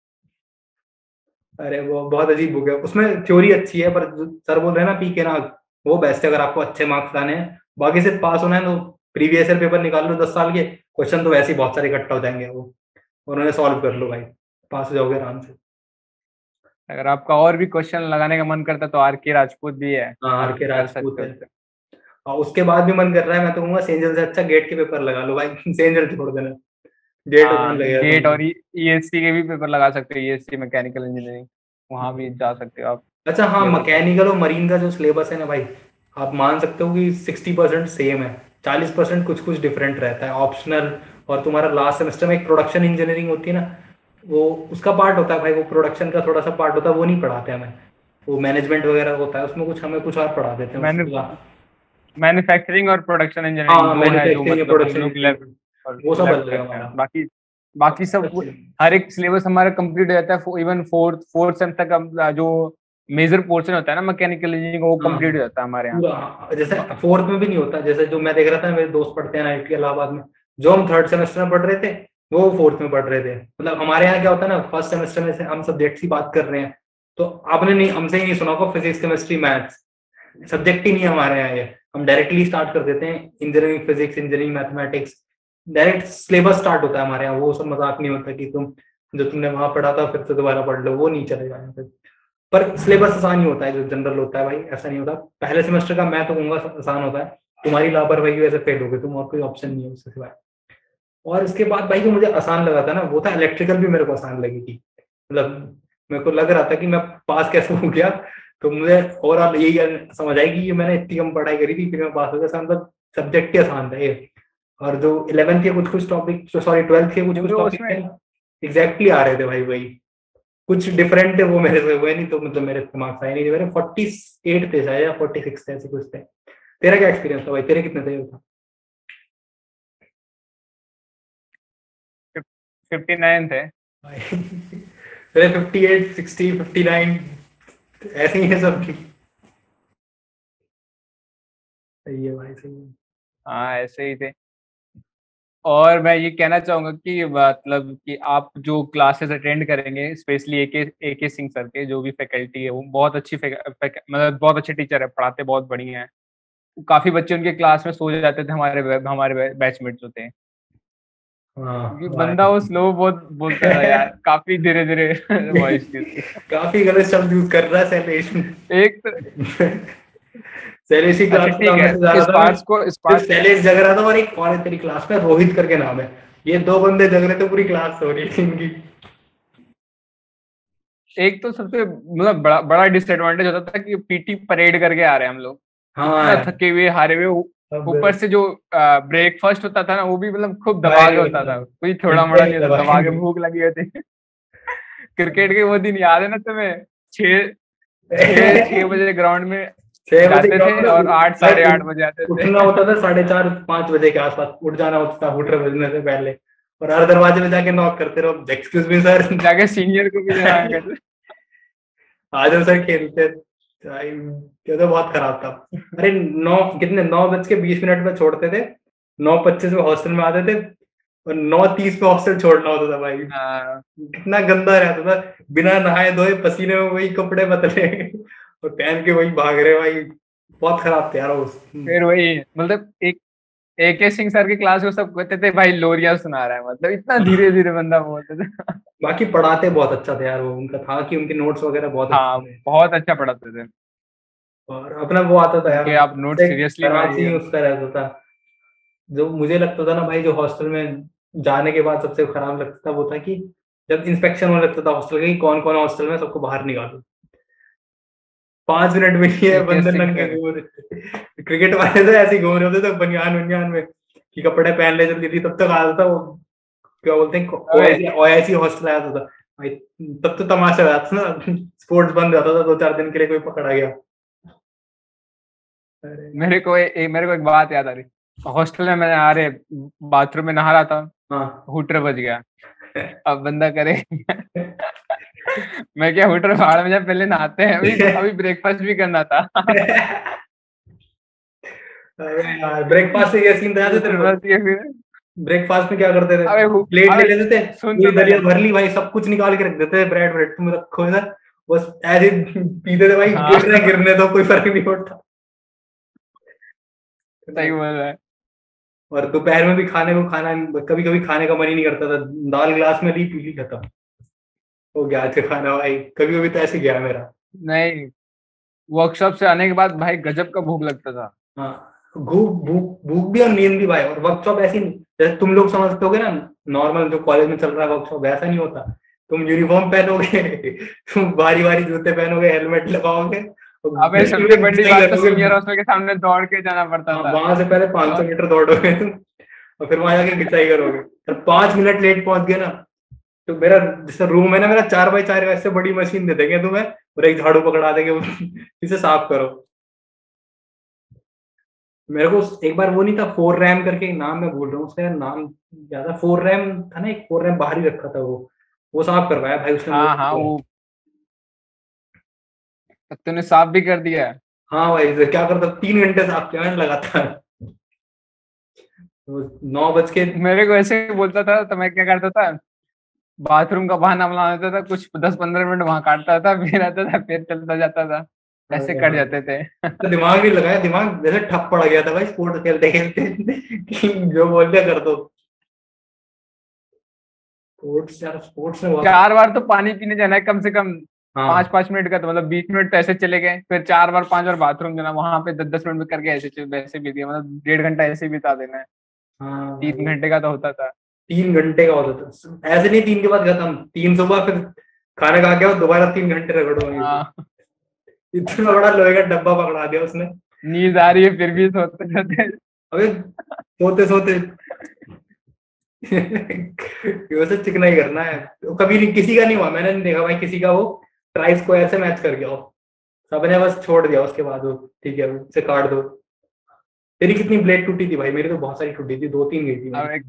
अरे वो बहुत अजीब बुक है, उसमें थ्योरी अच्छी है, पर सर बोल रहे हैं ना पी के नाग, वो बेस्ट है अगर आपको अच्छे मार्क्स लाने हैं। बाकी सिर्फ पास होना है तो प्रीवियस ईयर पेपर निकाल लो, 10 साल के क्वेश्चन तो वैसे ही बहुत सारे इकट्ठा हो जाएंगे, वो उन्होंने सॉल्व कर लो भाई, पास हो जाओगे आराम से। अगर आपका और भी क्वेश्चन लगाने का मन करता है तो आर के राजपूत भी है, हाँ, आर आप के कर राजपूत सकते हो है। उससे। और उसके बाद भी मन कर रहा है, मैं तो कहूंगा सेंजल से अच्छा गेट के पेपर लगा लो भाई सेंजल छोड़ देना, गेट आसान हाँ लगेगा गेट तुमको। और ईएससी के भी पेपर लगा सकते हो, ईएससी मैकेनिकल इंजीनियरिंग, वहाँ भी जा सकते हो आप। अच्छा हाँ, क्लियर हो सकते मैकेनिकल और मरीन का जो सिलेबस है ना भाई, आप मान सकते हो कि 60% सेम है, 40% कुछ कुछ डिफरेंट रहता है ऑप्शनल। और तुम्हारा लास्ट सेमेस्टर में एक प्रोडक्शन इंजीनियरिंग होती है ना, वो उसका पार्ट होता है भाई, वो प्रोडक्शन का थोड़ा सा पार्ट होता है, वो नहीं पढ़ाते हमें। वो मैनेजमेंट वगैरह होता है उसमें, कुछ हमें कुछ और पढ़ा देते हैं मैन्यु उसका। मैन्युफैक्चरिंग और प्रोडक्शन इंजीनियरिंग हाँ, दो है जो मैन्युफैक्चरिंग या मतलब हम प्रोडक्शन लोग लेफ्ट इंजीनियरिंग, और वो सब लेफ्ट अलग है करते हैं। हमारा। बाकी बाकी सब अच्छे। हर एक सिलेबस हमारा कंप्लीट हो जाता है। इवन फोर्थ फोर्थ सेम तक जो मेजर पोर्शन होता है ना मैकेनिकल इंजीनियरिंग, वो हाँ कंप्लीट हो जाता है हमारे यहाँ। पूरा, जैसे फोर्थ में भी नहीं होता, जैसे जो मैं देख रहा था मेरे दोस्त पढ़ते हैं आईआईटी इलाहाबाद में, जो हम थर्ड सेमेस्टर में पढ़ रहे थे वो फोर्थ में पढ़ रहे थे। मतलब हमारे यहाँ क्या होता है ना, फर्स्ट सेमेस्टर में से हम सब्जेक्ट्स की बात कर रहे हैं, तो आपने नहीं, हमसे ही नहीं सुना होगा फिजिक्स केमिस्ट्री मैथ्स, सब्जेक्ट ही नहीं है हमारे यहाँ ये। हम डायरेक्टली स्टार्ट कर देते हैं engineering physics, engineering mathematics, direct syllabus start होता है हमारे यहाँ। वो सब मजाक नहीं होता कि तुम जो तुमने वहां पढ़ा था फिर से दोबारा पढ़ लो, वो नहीं चलेगा यहाँ पे। पर सिलेबस आसान ही होता है, जो जनरल होता है भाई ऐसा नहीं होता। पहले सेमेस्टर का मैं तो कहूंगा आसान होता है, तुम्हारी लापरवाही की वजह से फेल हो गए तुम, और कोई ऑप्शन नहीं है उससे सिवाय। और इसके बाद भाई जो मुझे आसान लगा था ना, वो था इलेक्ट्रिकल, भी मेरे को आसान लगी थी। मतलब मेरे को लग रहा था कि मैं पास कैसे हो गया, तो मुझे ओवरऑल यही समझ आई कि ये मैंने इतनी कम पढ़ाई करी थी फिर मैं पास हो गया, मतलब सब्जेक्ट ही आसान था ये। और जो 11th के कुछ कुछ टॉपिक, सॉरी 12th के कुछ जो कुछ जो टॉपिक उसमें थे ना, एग्जैक्टली आ रहे थे भाई वही, कुछ डिफरेंट है वो मेरे से हुए नहीं, तो मतलब मेरे मार्क्स आए नहीं थे, मेरे 48 थे शायद या 46 थे, ऐसे कुछ थे। तेरा क्या एक्सपीरियंस था भाई, तेरे कितने थे? 59 थे। मेरे 58, 60, 59 ऐसे ही है सबकी। सही है भाई, सही है। हाँ ऐसे ही थे। और मैं ये कहना चाहूंगा कि मतलब कि आप जो क्लासेस अटेंड करेंगे, specially A K Singh sir के जो भी फैकल्टी है वो बहुत अच्छी मतलब बहुत अच्छे टीचर है, पढ़ाते बहुत बढ़िया है। काफी बच्चे उनके क्लास में सो जाते थे, हमारे बैचमेट जो थे। हाँ क्योंकि बंदा भाई। वो स्लो बहुत बोलता था यार, काफी धीरे धीरे वॉइस थी उसकी। काफी गलत शब्द यूज कर रहा है शैलेश। एक तो शैलेश की अच्छा क्लास में ठीक है, मैं से जा रहा था मैं, स्पार्क्स को सिर्फ स्पार्क्स शैलेश जग रहा था और एक और है तेरी क्लास में रोहित करके नाम है, ये दो बंदे जग रहे थे, पूरी क्लास हो रही थी इनकी। एक तो सबसे मतलब बड़ा बड़ा डिसएडवांटेज होता था कि पीटी परेड करके आ रहे हैं हम लोग, हाँ इतना यार। थके हुए हारे हुए, अब ऊपर से जो ब्रेकफास्ट होता था ना, वो भी मतलब खूब भाई दबा के नहीं होता होता, था, कोई थोड़ा मोड़ा इंटेंस नहीं होता, दबा के दबा के नहीं भूख लगी होती। क्रिकेट के वो दिन याद है ना तुम्हें? छः छः होता। 6 बजे ग्राउंड में 6 बजे जाते थे ग्राउंड में और आठ भाई साढ़े आठ बजे आते थे। उठना होता था 4:30 5 बजे के आसपास, उठ जाना होता था हुटर बजने से पहले, और हर दरवाजे में जाके नॉक करते रहो, एक्सक्यूज मी सर। जाके सीनियर को भी जमा करते। आ जाओ सर खेलते। भाई, ये तो बहुत खराब था। अरे नौ कितने 9:20 में छोड़ते थे, 9:25 में हॉस्टल में आते थे, और 9:30 पे हॉस्टल छोड़ना होता था भाई। हाँ, कितना गंदा रहता था, बिना नहाए धोए पसीने में वही कपड़े बदले और पहन के वही भाग रहे भाई। बहुत खराब थे यार उस। फिर वही मतलब एक AK सिंह सर की क्लास को सब कहते थे भाई लोरिया सुना रहा है, मतलब इतना धीरे धीरे बंदा बोलते थे। बाकी पढ़ाते बहुत अच्छा थे यार वो, उनका था कि उनके नोट्स वगैरह बहुत अच्छे हाँ, थे। बहुत अच्छा पढ़ाते थे। और अपना वो आता था यार, उनके आप नोट जैसे सीरियसली कराची बनाइए। उसका रहता था, जो मुझे लगता था ना भाई, जो हॉस्टल में जाने के बाद सबसे खराब लगता था वो था कि जब इंस्पेक्शन होने लगता था हॉस्टल का कि कौन कौन हॉस्टल में, सबको बाहर निकालो, 5 मिनट में ये AK बंदे सिंह नंगे सर। घूम रहे थे। क्रिकेट वाले तो ऐसे ही घूम रहे होते थे बनियान वनियान में, कि कपड़े पहन ले जल्दी जल्दी, तब तक आता था वो, क्या बोलते हैं, अबे ओआईसी ओआईसी हॉस्टल आया था भाई। तब तो तमाशा हो जाता था ना, स्पोर्ट्स बंद रहता था 2 4 दिन के लिए, कोई पकड़ा गया। अरे मेरे को एक बात याद आ रही। हॉस्टल में मैंने आ रहे बाथरूम में नहा रहा था, हाँ। हुटर बज गया। अब बंदा करे मैं क्या, हुटर भाड़ में जा, पहले नहाते हैं, अभी अभी ब्रेकफास्ट भी करना था। अरे यार ब्रेकफास्ट से ये सीन था, याद है तेरे हुटर को? बज गया फिर। ब्रेकफास्ट में क्या करते थे, अबे प्लेट ले अबे लेते थे, सुन पूरी तो दलिया पहले। भर ली भाई, सब कुछ निकाल के रख देते थे, ब्रेड ब्रेड तुम रखो इधर, बस ऐसे ही पीते थे भाई, हाँ, गिर रहे गिरने दो, कोई फर्क नहीं पड़ता। सही बोल रहा है। और दोपहर में भी खाने को खाना, कभी कभी खाने का मन ही नहीं करता था, दाल गिलास में ली पी ली खत्म हो गया थे खाना भाई, कभी कभी तो ऐसे गया मेरा। नहीं, वर्कशॉप से आने के बाद भाई गजब का भूख लगता था। हाँ, भूख भूख भूख भी और नींद भी भाई, और वर्कशॉप ऐसी नहीं जैसे तुम लोग समझते होगे ना, नॉर्मल जो कॉलेज में चल रहा है वर्कशॉप वैसा नहीं होता। तुम यूनिफॉर्म पहनोगे, तुम बारी बारी जूते पहनोगे, हेलमेट लगाओगे, और अबे घुटने सबसे में बड़ी घुसाई बात तो लगोगे। सीनियर हॉस्टल के सामने दौड़ के जाना पड़ता हाँ, था। वहां से पहले 500 और मीटर दौड़ोगे तुम, और फिर वहां जाके घिसाई करोगे, और 5 मिनट लेट पहुंच गए ना, तो मेरा जैसे रूम है ना मेरा, 4x4 ऐसे बड़ी मशीन दे देंगे तुम्हें, और एक झाड़ू पकड़ा देंगे, इसे साफ करो। मेरे को एक बार वो नहीं था, 4 रैम करके एक नाम, मैं भूल रहा हूँ उसका यार नाम, ज्यादा 4 रैम था ना, एक 4 रैम बाहर ही रखा था वो साफ करवाया भाई उसने वो हाँ हाँ, किया। वो तूने साफ भी कर दिया है। हाँ भाई, तो क्या करता, 3 घंटे साफ किया मैंने लगातार, तो 9 बज के। मेरे को ऐसे ही बोलता था तो मैं क्या करता था, बाथरूम का बहाना बना देता था, कुछ 10 15 मिनट वहां काटता था, फिर आता था, फिर चलता जाता था। ऐसे अरे कट भाई, जाते थे। तो दिमाग नहीं लगाया, दिमाग जैसे ठप पड़ गया था भाई स्पोर्ट्स खेलते खेलते, कि जो बोल दिया कर दो। स्पोर्ट्स यार, स्पोर्ट्स में बहुत। 4 बार तो पानी पीने जाना है कम से कम। पाँच हाँ। 5 मिनट का तो मतलब 20 मिनट तो ऐसे चले गए, फिर 4 बार 5 बार बाथरूम जाना, वहां पे 10 10 मिनट में करके ऐसे वैसे भी दिया, मतलब 1.5 घंटा ऐसे ही बिता देना है। हाँ तीन भाई, घंटे का तो होता था। 3 घंटे का होता था ऐसे नहीं, 3 के बाद खत्म, 3 सुबह, फिर खाना खा के और दोबारा 3 घंटे रगड़ो वहीं पे। हाँ, इतना बड़ा लोहे का डब्बा पकड़ा दिया उसने। नींद आ रही है फिर भी सोते सोते। अबे सोते सोते वैसे चिकना ही करना है, तो कभी नहीं, किसी का नहीं हुआ, मैंने नहीं देखा भाई किसी का वो ट्राई स्क्वायर से मैच कर गया हो, सबने बस छोड़ दिया उसके बाद वो, ठीक है उसे काट दो। तेरी कितनी ब्लेड टूटी थी भाई? मेरी तो बहुत सारी टूटी थी, 2 3 गई थी मेरी। हमें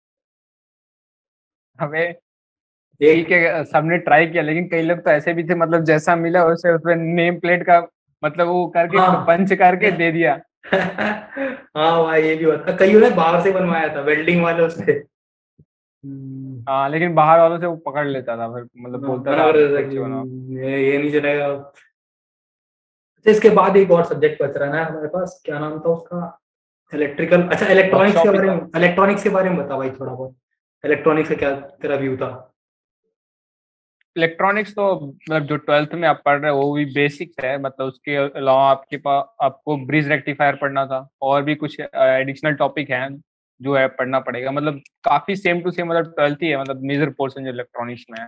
हमें एक। ठीक है, सबने ट्राई किया, लेकिन कई लोग तो ऐसे भी थे, मतलब जैसा मिला उसे उसमें नेम प्लेट का मतलब वो करके हाँ। पंच करके दे दिया। हाँ भाई, ये भी होता, कईयों ने बाहर से बनवाया था वेल्डिंग वाले उससे। हाँ, लेकिन बाहर वालों से वो पकड़ लेता था, फिर मतलब बोलता मना था कर आप देता कि अच्छे बनाओ। ये नहीं चलेगा। अच्छा, इसके बाद एक और सब्जेक्ट बच रहा है ना हमारे पास, क्या नाम था उसका? इलेक्ट्रिकल, अच्छा इलेक्ट्रॉनिक्स के वर्कशॉप ही बारे था। में, इलेक्ट्रॉनिक्स के बारे में बता भाई थोड़ा बहुत। इलेक्ट्रॉनिक्स का क्या तेरा व्यू था? इलेक्ट्रॉनिक्स तो मतलब जो 12th में आप पढ़ रहे हो वो भी बेसिक्स है, मतलब उसके अलावा आपके पास आपको ब्रिज रेक्टिफायर पढ़ना था, और भी कुछ एडिशनल टॉपिक हैं जो है पढ़ना पड़ेगा। मतलब काफी सेम टू सेम, मतलब 12th ही है, मतलब मेजर पोर्शन जो इलेक्ट्रॉनिक्स में है।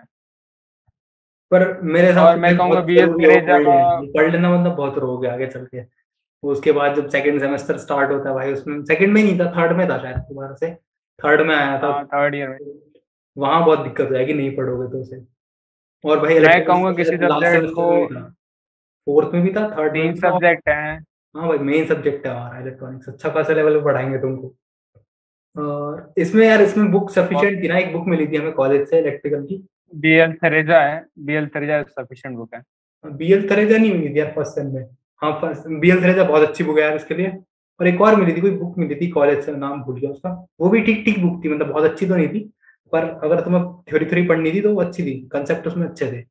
पर मेरे हिसाब और से मैं भाई कहूँगा बहुत बीएस जरूरी है वो तरेजा पढ़ का। लेना, वो पढ़ लेना मतलब बहुत रहोगे आगे चल के। वो उसके बाद जब सेकंड सेमेस्टर स्टार्ट होता है भाई, उसमें सेकंड में नहीं था, थर्ड में था शायद, दोबारा से थर्ड में आया था। हाँ, थर्ड ईयर में। वहां बहुत दिक्कत हो जाएगी नहीं पढ़ोगे तो उसे। और भाई मैं इलेक्ट्रॉनिक्स कहूँगा का किसी शायद लास्ट सब्जेक्ट सेमेस्टर को में भी था, फोर्थ में भी था, थर्ड में 3 भी था। सब्जेक्ट हैं। हाँ भाई मेन सब्जेक्ट है हमारा इलेक्ट्रॉनिक्स, अच्छा खासा लेवल पे पढ़ाएंगे तुमको। और इसमें यार, इसमें बुक और सफिशिएंट थी ना, एक बुक मिली थी हमें कॉलेज से इलेक्ट्रिकल की। बीएल थरेजा है, बीएल थरेजा सफिशिएंट बुक है। बीएल थरेजा नहीं मिली थी यार फर्स्ट सेम में। हाँ फर्स्ट बीएल थरेजा बहुत अच्छी बुक है यार उसके लिए। और एक और मिली थी, कोई बुक मिली थी कॉलेज से, नाम भूल गया उसका। वो भी ठीक ठीक बुक थी, मतलब बहुत अच्छी तो नहीं थी, पर अगर तुम्हें थ्योरी थ्योरी पढ़नी थी तो वो अच्छी थी, कंसेप्ट उसमें अच्छे थे।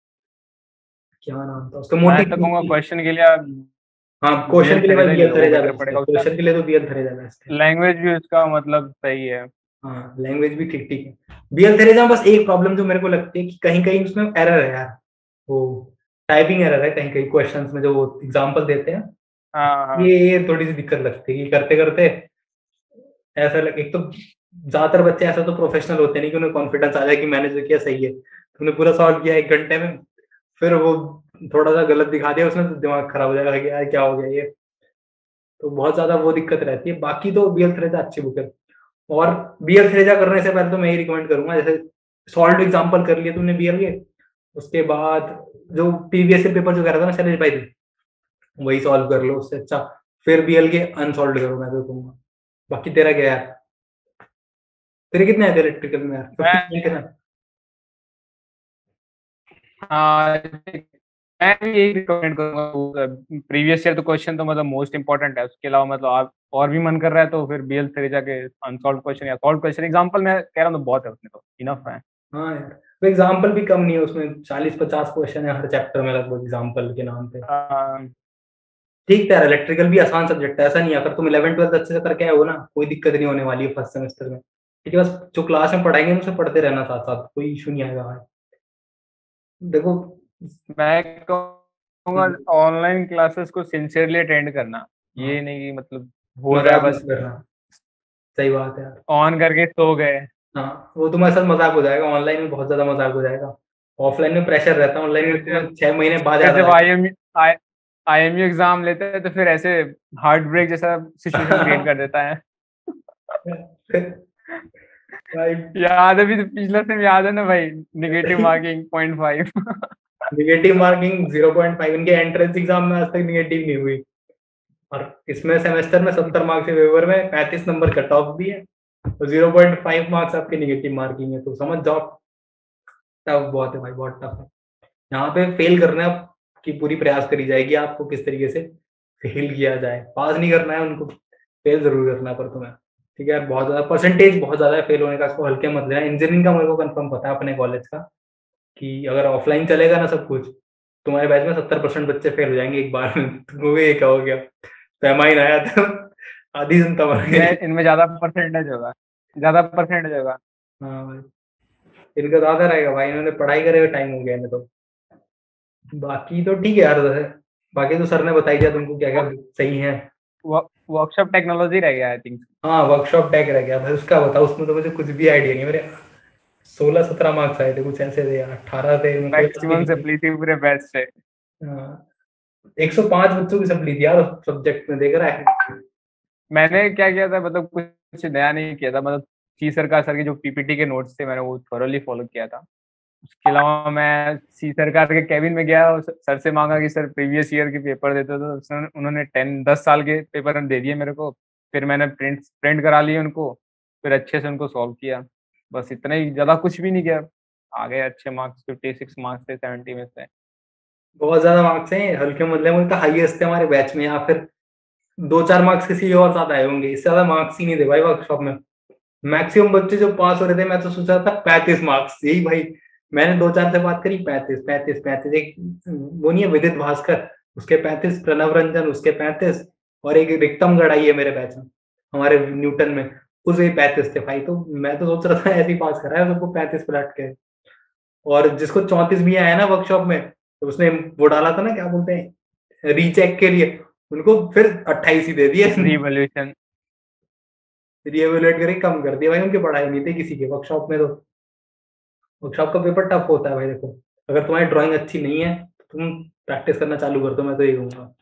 क्या नाम था उसका, मैं तो मोटिव। कहूँगा क्वेश्चन के लिए आप हाँ क्वेश्चन बीएल के लिए भाई थरेजा ही ले बीएल लो, वो थरेजा बेटर बेस्ट है, पड़ेगा उसका। क्वेश्चन के लिए तो बीएल थरेजा बेस्ट है। लैंग्वेज भी उसका मतलब सही है। हाँ लैंग्वेज भी ठीक ठीक है। बीएल थेरेजा में बस एक प्रॉब्लम जो मेरे को लगती है कि कहीं कहीं उसमें एरर है यार, वो टाइपिंग एरर है कहीं कहीं क्वेश्चंस में जो वो एग्जांपल देते हैं। हाँ, हाँ। ये थोड़ी सी दिक्कत लगती है कि करते करते ऐसा लगे। एक तो ज्यादातर बच्चे ऐसा तो प्रोफेशनल होते नहीं कि उन्हें कॉन्फिडेंस आ जाए कि मैंने जो किया सही है, तुमने पूरा सॉल्व किया 1 घंटे में, फिर वो थोड़ा सा गलत दिखा दिया उसने तो दिमाग खराब हो जाएगा कि यार क्या हो गया ये। तो बहुत ज्यादा वो दिक्कत रहती है, बाकी तो बीएल थ्रेजा अच्छी बुक है। और बीएल थ्रेजा करने से पहले तो मैं ये रिकमेंड करूंगा, जैसे सॉल्व एग्जांपल कर लिए तुमने बीएल के, उसके बाद जो प्रीवियस पेपर जो कह रहा था ना शैलेश भाई थे, वही सॉल्व कर लो उससे अच्छा। फिर बीएल के अनसॉल्व करो, मैं तो कहूंगा। बाकी तेरा क्या यार, तेरे कितने आए थे इलेक्ट्रिकल में यार, मैं 59 के ना? हाँ, मैं भी यही रिकमेंड करूंगा। प्रीवियस ईयर तो क्वेश्चन तो मतलब मोस्ट इंपॉर्टेंट है, उसके अलावा मतलब आप और भी मन कर रहा है तो फिर बीएल थ्रेजा के अनसॉल्व क्वेश्चन या सॉल्व क्वेश्चन एग्जांपल मैं कह रहा हूँ तो बहुत है, उसमें तो इनफ है। हाँ यार, वो एग्जाम्पल भी कम नहीं है उसमें, 40-50 क्वेश्चन है हर चैप्टर में लगभग एग्जाम्पल के नाम पे। ठीक है यार, इलेक्ट्रिकल भी आसान सब्जेक्ट है, ऐसा नहीं है, अगर तुम 11th 12th अच्छे से करके आए हो ना, कोई दिक्कत नहीं होने वाली है फर्स्ट सेमेस्टर में। ठीक है, बस जो क्लास में पढ़ाएंगे उसे पढ़ते रहना साथ साथ, कोई इशू नहीं आएगा भाई। देखो। मैं कहूँगा ऑनलाइन क्लासेस को सिंसियरली अटेंड करना, ये हाँ नहीं कि मतलब हो रहा है मजाक बस मत करना, सही बात है यार। ऑन करके सो गए। हाँ वो तुम्हारे साथ मजाक हो जाएगा, ऑनलाइन में बहुत ज्यादा मजाक हो जाएगा। ऑफलाइन में प्रेशर रहता है, ऑनलाइन फिर में जब तुम्हें 6 महीने बाद फिर याद जब आएगा। आईएमयू एग्जाम लेते हैं तो फिर ऐसे हार्ट ब्रेक जैसा सिचुएशन क्रिएट कर देता है। भाई याद है भी तो, पिछला सेम याद है ना भाई, नेगेटिव मार्किंग 0.5। निगेटिव मार्किंग 0.5, इनके एंट्रेंस एग्जाम में आज तक निगेटिव नहीं हुई। और इसमें सेमेस्टर में 70 मार्क्स के पेपर में 35 नंबर कट ऑफ भी है, तो 0.5 मार्क्स आपके निगेटिव मार्किंग है, तो समझ जाओ टफ बहुत है भाई, बहुत टफ है। यहाँ पे फेल करने की पूरी प्रयास करी जाएगी आपको, किस तरीके से फेल किया जाए, पास नहीं करना है उनको, फेल जरूर करना है पर तुम्हें। ठीक है, बहुत ज्यादा परसेंटेज बहुत ज्यादा है फेल होने का, इसको हल्के मत लेना। इंजीनियरिंग का मेरे को कंफर्म पता है अपने कॉलेज का, कि अगर ऑफलाइन चलेगा ना सब कुछ, तुम्हारे बैच में 70% बच्चे फेल हो जाएंगे एक बार में। तुमको ये क्या हो गया, पैमाइन आया था, आधी जनता मर गई। इनमें इनमें ज्यादा परसेंटेज होगा, ज्यादा परसेंटेज होगा। हाँ भाई, इनका ज्यादा रहेगा भाई, इन्होंने पढ़ाई करे हुए टाइम हो गया इन्हें तो। बाकी तो ठीक है यार, वैसे बाकी तो सर ने बता ही दिया तुमको क्या क्या सही है। वर्कशॉप टेक्नोलॉजी रह गया आई थिंक। हाँ वर्कशॉप टैग रह गया भाई, उसका बताओ, उसमें तो मुझे कुछ भी आइडिया नहीं। मेरे 16-17 मार्क्स आए थे कुछ ऐसे थे यार, 18 थे, मेरे को याद भी मैक्सिमम नहीं है। सप्ली थी पूरे बैच से। हाँ, 105 बच्चों की सप्ली थी यार उस सब्जेक्ट में, देख रहा है। मैंने क्या किया था, मतलब कुछ नया नहीं किया था, मतलब सी सरकार सर के जो पीपीटी के नोट्स थे मैंने वो थोरली फॉलो किया था। उसके अलावा मैं सी सरकार के कैबिन में गया और सर से मांगा कि सर प्रीवियस ईयर के पेपर देते, तो उन्होंने 10 साल के पेपर दे दिए मेरे को। फिर मैंने प्रिंट प्रिंट करा लिए उनको, फिर अच्छे से उनको सॉल्व किया। बस इतना ही, ज्यादा कुछ भी नहीं किया। आ गए अच्छे मार्क्स, 56 मार्क्स थे 70 में से। बहुत ज्यादा मार्क्स हैं, हल्के मतलब उनका हाईएस्ट है हमारे बैच में, या फिर 2-4 मार्क्स किसी और ज्यादा आए होंगे, इससे ज्यादा मार्क्स ही नहीं थे भाई वर्कशॉप में। मैक्सिमम बच्चे जो पास हो रहे थे, मैं तो सोच रहा था 35 मार्क्स, यही भाई। मैंने 2-4 से बात करी, 35, 35, 35। एक वो नहीं है विदित भास्कर, उसके 35, प्रणव रंजन उसके 35, और एक रिक्तम गढ़ाई है मेरे बैच में, हमारे न्यूटन में, उस वही 35 थे भाई, तो मैं तो सोच रहा था ऐसे ही पास करा है सबको 35 पे लट के। और जिसको 34 भी आया ना वर्कशॉप में, तो उसने वो डाला था ना, क्या बोलते हैं, रीचेक के लिए, उनको फिर 28 ही दे दिए। रिवॉल्यूशन। रीएवैल्यूएट करके कम कर दिया भाई, उनकी पढ़ाई नहीं थी किसी के वर्कशॉप में। तो वर्कशॉप का पेपर टफ होता है भाई। देखो, अगर तुम्हारी ड्राइंग अच्छी नहीं है तो तुम प्रैक्टिस करना चालू कर दो, मैं तो यही कहूंगा।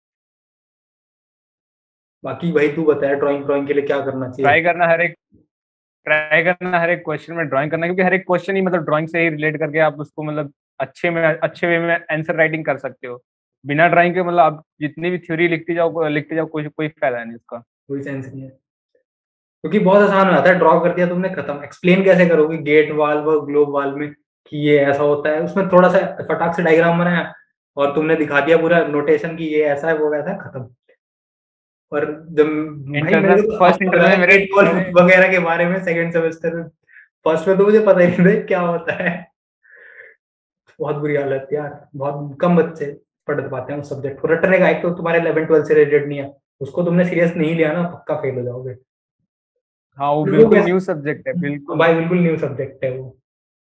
बाकी भाई तू बताया, ड्राइंग ड्राइंग के लिए क्या करना चाहिए? ट्राई करना हर एक क्वेश्चन में ड्राइंग करना, क्योंकि हर एक क्वेश्चन ही मतलब ड्राइंग से ही रिलेट करके आप उसको मतलब अच्छे वे में आंसर राइटिंग कर सकते हो। बिना ड्राइंग के मतलब आप जितनी भी थ्योरी लिखते जाओ, कोई कोई फायदा नहीं उसका। कोई सेंस नहीं है, क्योंकि बहुत आसान हो जाता है, ड्रॉ कर दिया तुमने, खत्म। एक्सप्लेन कैसे करोगे गेट वाल्व और ग्लोब वाल्व में कि ये ऐसा होता है? उसमें थोड़ा सा फटाक से डायग्राम बनाया और तुमने दिखा दिया पूरा नोटेशन की ये ऐसा है वो वैसा है, खत्म। और जब भाई मेरे इंटरनल को तो अब फर्स्ट पता इंटरनल है में मेरे गेट वाल्व मेरे वगैरह के बारे में सेकंड सेमेस्टर में। फर्स्ट में तो मुझे पता ही नहीं था क्या होता है। बहुत बुरी हालत थी यार, बहुत कम बच्चे पढ़ पाते हैं उस सब्जेक्ट को। रटने का एक तो तुम्हारे 11 12 से रिलेटेड नहीं है, उसको तुमने सीरियस नहीं लिया ना, पक्का फेल हो जाओगे। हाँ, वो फिर वो बिल्कुल कैसे, न्यू सब्जेक्ट है, बिल्कुल। भाई बिल्कुल न्यू सब्जेक्ट है वो।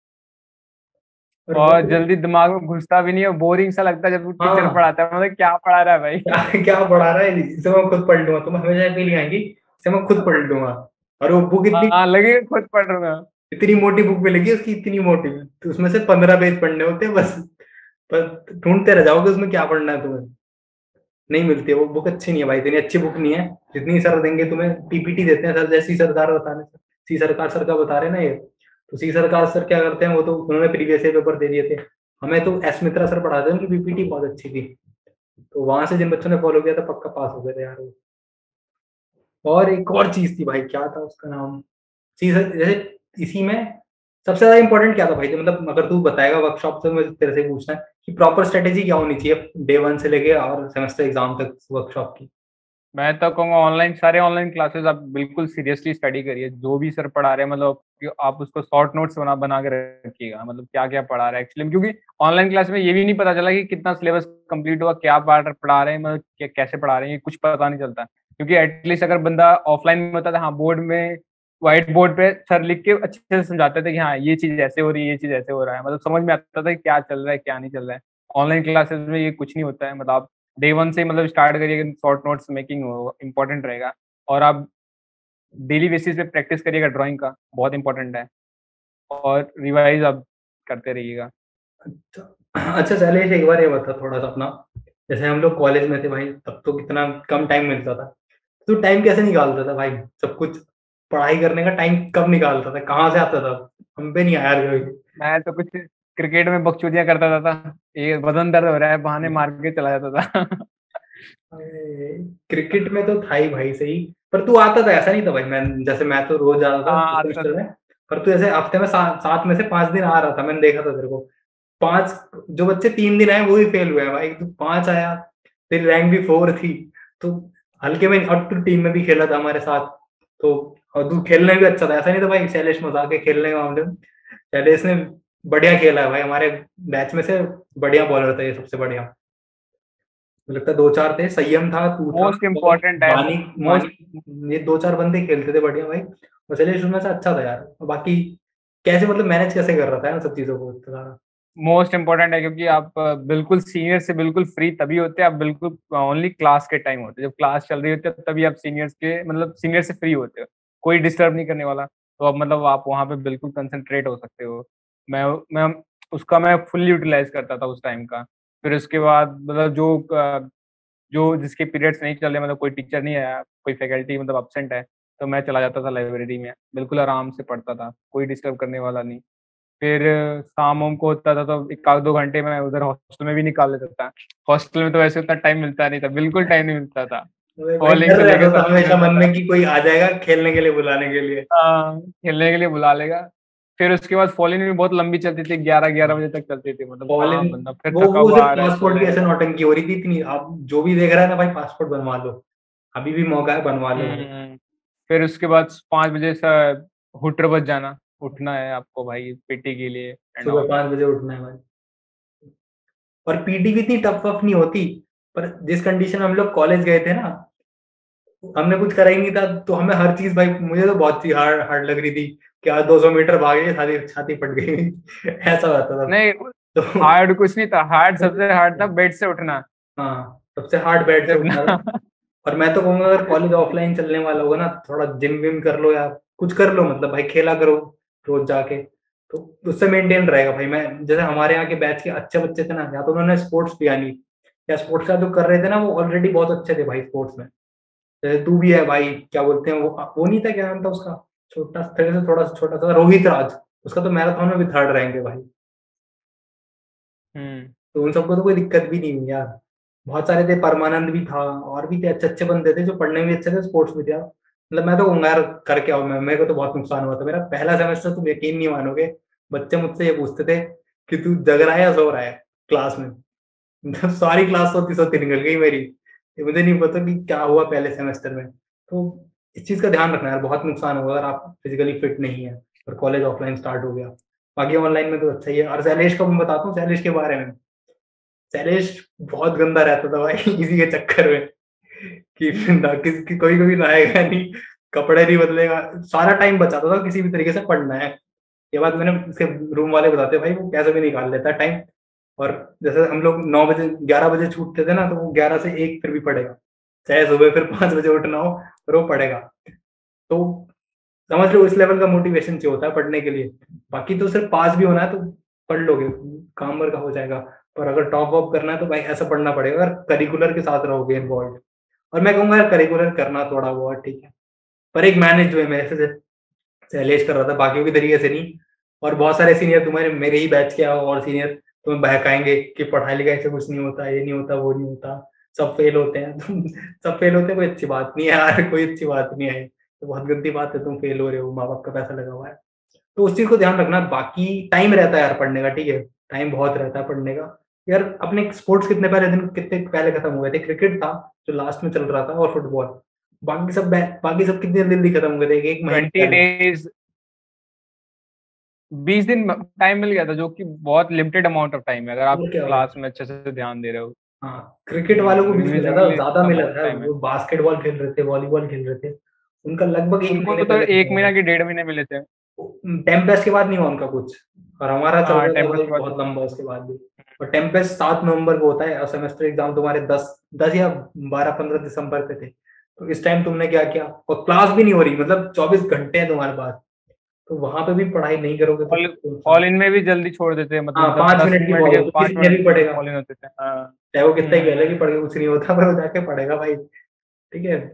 और वो, और जल्दी दिमाग में घुसता भी नहीं है, बोरिंग सा लगता है जब टीचर हाँ, पढ़ाता है, मतलब क्या पढ़ा रहा है भाई। क्या क्या पढ़ा रहा है, इसे मैं खुद पढ़ लूंगा। तुम हमेशा फीलिंग आएगी, इसे मैं खुद पढ़ लूंगा। और वो बुक इतनी हाँ, लगे खुद पढ़ रहा हूँ। इतनी मोटी बुक मिलेगी उसकी, इतनी मोटी, तो उसमें से 15 पेज पढ़ने होते हैं बस। पर ढूंढते रह जाओगे उसमें क्या पढ़ना है तुम्हें। नहीं मिलती है वो बुक, अच्छी नहीं है भाई, इतनी अच्छी बुक नहीं है जितनी सर देंगे तुम्हें। पीपीटी देते हैं सर, जैसी सरदार बताने से, सी सरकार सर का बता रहे हैं ना ये। तो सी सरकार सर क्या करते हैं, वो तो उन्होंने प्रीवियस ईयर पेपर दे दिए थे। हमें तो एस मित्रा सर पढ़ाते हैं, उनकी पीपीटी बहुत अच्छी थी। तो वहां से जिन बच्चों ने फॉलो किया था पक्का पास हो गए थे यार वो। और एक और चीज थी भाई, क्या था उसका नाम, चीज जैसे इसी में सबसे ज्यादा इंपॉर्टेंट क्या था भाई? मतलब अगर तू बताएगा वर्कशॉप, तो मुझे तेरे से पूछना है कि प्रॉपर स्ट्रेटेजी क्या होनी चाहिए डे 1 से लेके और सेमेस्टर एग्जाम तक वर्कशॉप की। मैं तो कहूँगा सारे ऑनलाइन क्लासेस आप बिल्कुल सीरियसली स्टडी करिए, जो भी सर पढ़ा रहे हैं मतलब कि आप उसको शॉर्ट नोट्स बना बना के रखिएगा, मतलब क्या क्या पढ़ा रहा है एक्चुअली। क्योंकि ऑनलाइन क्लास में ये भी नहीं पता चला कि कितना सिलेबस कंप्लीट हुआ, क्या पढ़ा रहे हैं, मतलब कैसे पढ़ा रहे हैं, ये कुछ पता नहीं चलता। क्योंकि एटलीस्ट अगर बंदा ऑफलाइन में होता था, हाँ बोर्ड में व्हाइट बोर्ड पे सर लिख के अच्छे से समझाते थे कि हाँ ये चीज ऐसे हो रही है, ये चीज ऐसे हो रहा है, मतलब समझ में आता था कि क्या चल रहा है क्या नहीं चल रहा है। ऑनलाइन क्लासेस में ये कुछ नहीं होता है, मतलब आप डे वन से मतलब स्टार्ट करिएगा, शॉर्ट नोट्स मेकिंग हो इंपॉर्टेंट रहेगा। और आप डेली बेसिस पे प्रैक्टिस करिएगा, ड्राइंग का बहुत इंपॉर्टेंट है। और रिवाइज आप करते रहिएगा। अच्छा शैलेश, एक बार ये बता थोड़ा सा अपना, जैसे हम लोग कॉलेज में थे भाई, तब तो कितना कम टाइम मिलता था। तो टाइम कैसे निकालता था भाई? सब कुछ पढ़ाई करने का टाइम कब निकालता था, कहाँ से आता था? हम पे नहीं आया कभी। मैं तो कुछ क्रिकेट में बकचोदियां करता था, ये बदन दर्द हो रहा है बहाने मार के चला जाता था। क्रिकेट में तो था ही भाई सही, पर तू आता था ऐसा नहीं था भाई। मैं तो रोज आता था हाँ, आता सेमेस्टर में। पर तू ऐसे हफ्ते में 7 में से 5 दिन आ रहा था, मैंने देखा था तेरे को। 5 जो बच्चे 3 दिन आए वो ही फेल हुए हैं भाई, तू 5 आया, तेरी रैंक भी 4 थी। तो हल्के में, और तू टीम में भी खेला था हमारे साथ। तो और तू खेलने भी अच्छा था, ऐसा नहीं था भाई शैलेश मजाक है खेलने के मामले में। शैलेश ने बढ़िया खेला है भाई, हमारे बैच में से बढ़िया बॉलर था ये, सबसे बढ़िया। मुझे लगता है 2 4 थे, संयम था, तू था, मोस्ट और इम्पोर्टेंट है। मानी मोस्ट मानी, ये 2 4 बंदे खेलते थे बढ़िया भाई। और चलिए शुरू में से अच्छा था यार। और बाकी कैसे, मतलब मैनेज कैसे कर रहा था इन सब चीजों को इतना सारा? मोस्ट इम्पोर्टेंट है, क्योंकि आप बिल्कुल सीनियर से बिल्कुल फ्री तभी होते हैं, आप बिल्कुल ओनली क्लास के टाइम होते हैं, जब क्लास चल रही होती है तभी आप सीनियर से फ्री होते हो, कोई डिस्टर्ब नहीं करने वाला। तो अब मतलब आप वहाँ पे बिल्कुल कंसंट्रेट हो सकते हो। मैं मैं फुल यूटिलाइज करता था उस टाइम का। फिर उसके बाद मतलब जो जिसके पीरियड्स नहीं चल रहे, मतलब कोई टीचर नहीं आया, कोई फैकल्टी मतलब अब्सेंट है, तो मैं चला जाता था लाइब्रेरी में, बिल्कुल आराम से पढ़ता था, कोई डिस्टर्ब करने वाला नहीं। फिर शाम वाम को होता था तो 1 आध 2 घंटे में उधर हॉस्टल में भी निकाल लेता था। हॉस्टल में तो वैसे उतना टाइम मिलता नहीं था, बिल्कुल टाइम नहीं मिलता था। भाई कॉलिंग डर से लेके रहता था सब कुछ हमेशा होता मन था। में कि कोई आ जाएगा खेलने के लिए, बुलाने के लिए। हाँ, खेलने के लिए बुला लेगा। फिर उसके बाद फॉलिंग भी बहुत लंबी चलती थी, 11 बजे तक चलती थी, मतलब कहाँ कॉलिंग, बंदा फिर थका वो हुआ सिर्फ आ रहा है, सो पासपोर्ट की जाए। ऐसे नौटंकी हो रही थी इतनी। आप जो भी देख रहा है ना भाई, पासपोर्ट बनवा लो, अभी भी मौका है, बनवा लो भाई। हम्म। फिर उसके बाद 5 बजे से हुटर बज जाना, उठना है आपको भाई पीटी के लिए एंड सुबह ऑल। 5 बजे उठना है भाई। और पीटी भी इतनी टफ वफ नहीं होती, पर जिस कंडीशन में हम लोग कॉलेज गए थे ना, हमने कुछ करा ही नहीं था, तो हमें हर चीज भाई, मुझे तो बहुत ही हार्ड हार्ड लग रही थी। क्या 200 मीटर भागे, छाती छाती फट गई ऐसा होता था। नहीं, तो हार्ड कुछ नहीं था, हार्ड सबसे हार्ड था बेड से उठना। हाँ, सबसे हार्ड बेड से उठना था। अपना और मैं तो कहूंगा अगर कॉलेज ऑफलाइन चलने वाला होगा ना, थोड़ा जिम विम कर लो या कुछ कर लो, मतलब भाई खेला करो रोज जाके, तो उससे मेंटेन रहेगा भाई। मैं जैसे हमारे यहाँ के बैच के अच्छे बच्चे थे ना, या तो उन्होंने स्पोर्ट्स किया नहीं, या स्पोर्ट्स का जो कर रहे थे ना वो ऑलरेडी बहुत अच्छे थे भाई स्पोर्ट्स में। जैसे तू भी है भाई, क्या बोलते हैं वो नहीं था, क्या नाम था उसका, छोटा तेरे से थोड़ा सा छोटा सा, रोहित राज। उसका तो मैराथन में भी थर्ड रैंक है भाई। हम्म। तो उन सबको तो कोई दिक्कत भी नहीं हुई यार। बहुत सारे थे, परमानंद भी था, और भी थे अच्छे अच्छे बंदे थे जो पढ़ने में भी अच्छे थे, स्पोर्ट्स में थे यार। मतलब मैं तो कहूंगा यार, करके आओ। मैं, मेरे को तो बहुत नुकसान हुआ था मेरा पहला सेमेस्टर, तुम यकीन नहीं मानोगे। बच्चे मुझसे ये पूछते थे कि तू जग रहा है या सो रहा है क्लास में। मतलब सारी क्लास सोती सोती निकल गई मेरी। ये मुझे नहीं पता कि क्या हुआ पहले सेमेस्टर में। तो इस चीज का ध्यान रखना यार, बहुत नुकसान होगा अगर आप फिजिकली फिट नहीं है और कॉलेज ऑफलाइन स्टार्ट हो गया। बाकी ऑनलाइन में तो अच्छा ही है। और शैलेश को मैं बताता हूँ, शैलेश के बारे में। शैलेश बहुत गंदा रहता था भाई इसी के चक्कर में, कि ना किसी कोई कभी नहाएगा नहीं, कपड़े नहीं बदलेगा, सारा टाइम बचाता था किसी भी तरीके से पढ़ना है। ये बात मैंने उसके रूम वाले बताते भाई, वो कैसे भी निकाल लेता टाइम। और जैसे हम लोग 9 बजे 11 बजे छूटते थे ना, तो वो 11 से 1 फिर भी पढ़ेगा, चाहे सुबह फिर 5 बजे उठना हो, पर वो पढ़ेगा। तो समझ लो इस लेवल का मोटिवेशन चाहिए होता है पढ़ने के लिए। बाकी तो सिर्फ पास भी होना है तो पढ़ लोगे, काम वर्क का हो जाएगा। पर अगर टॉप वॉप करना है तो भाई ऐसा पढ़ना पड़ेगा, अगर करिकुलर के साथ रहोगे इन्वॉल्व। और मैं कहूंगा यार करिकुलर करना थोड़ा बहुत ठीक है, पर एक मैनेज वे में, ऐसे शैलेश कर रहा था, बाकियों की तरीके से नहीं। और बहुत सारे सीनियर तुम्हारे मेरे ही बैच के और सीनियर तुम्हें बहकाएंगे कि पढ़ाई लिखाई से कुछ नहीं होता, ये नहीं होता, वो नहीं होता, सब फेल होते हैं सब फेल होते हैं, कोई अच्छी बात नहीं है यार, कोई अच्छी बात नहीं है। तो बहुत गंदी बात है, तुम फेल हो रहे हो, माँ बाप का पैसा लगा हुआ है। तो उस चीज को ध्यान रखना। बाकी टाइम रहता है यार पढ़ने का, ठीक है, टाइम बहुत रहता है पढ़ने का। यार अपने स्पोर्ट्स कितने पहले दिन, कितने पहले खत्म हुए थे, क्रिकेट था जो लास्ट में चल रहा था, और फुटबॉल। बाकी सब कितने जल्दी खत्म हुए थे, एक महीने 20 days, 20 दिन टाइम मिल गया था, जो कि बहुत लिमिटेड अमाउंट ऑफ टाइम है अगर आप और क्या भाई। क्लास में अच्छे से ध्यान दे रहे हो। हाँ, क्रिकेट वालों को 20 मिला था, रिविजन ज्यादा इतना मिला बहुत था। टाइम है। वो बास्केटबॉल खेल रहे थे, वॉलीबॉल खेल रहे थे, उनका लगभग एक उनको महीने तो पहले खत्म एक हो महीना गया। की 1.5 महीने मिले थे। टेम्पेस्ट के बाद नहीं हुआ उनका कुछ, और हमारा चल हाँ, रहा था टेम्पेस्ट भाई के बाद बहुत तो। लंबा उसके बाद भी। और टेम्पेस्ट 7 नवंबर को होता है, और सेमेस्टर एग्जाम तुम्हारे 10 या 12-15 दिसंबर पे थे। तो इस टाइम तुमने क्या किया, और क्लास भी नहीं हो रही, मतलब 24 घंटे हैं तुम्हारे पास, तो वहां पे भी पढ़ाई नहीं करोगे तो ऑल फिर तो ऑल नुकसान। इन में भी जल्दी छोड़ देते हैं, हाँ, मतलब 5 मिनट की 10 मिनट बॉल के हो तो पाँच किसी ने मिनट भी पढ़ेगा, ऑल इन होते थे। हाँ। चाहे वो कितना ही पहले की हम्म। पढ़ के कुछ नहीं होता, पर वो जाके पढ़ेगा भाई, ठीक है।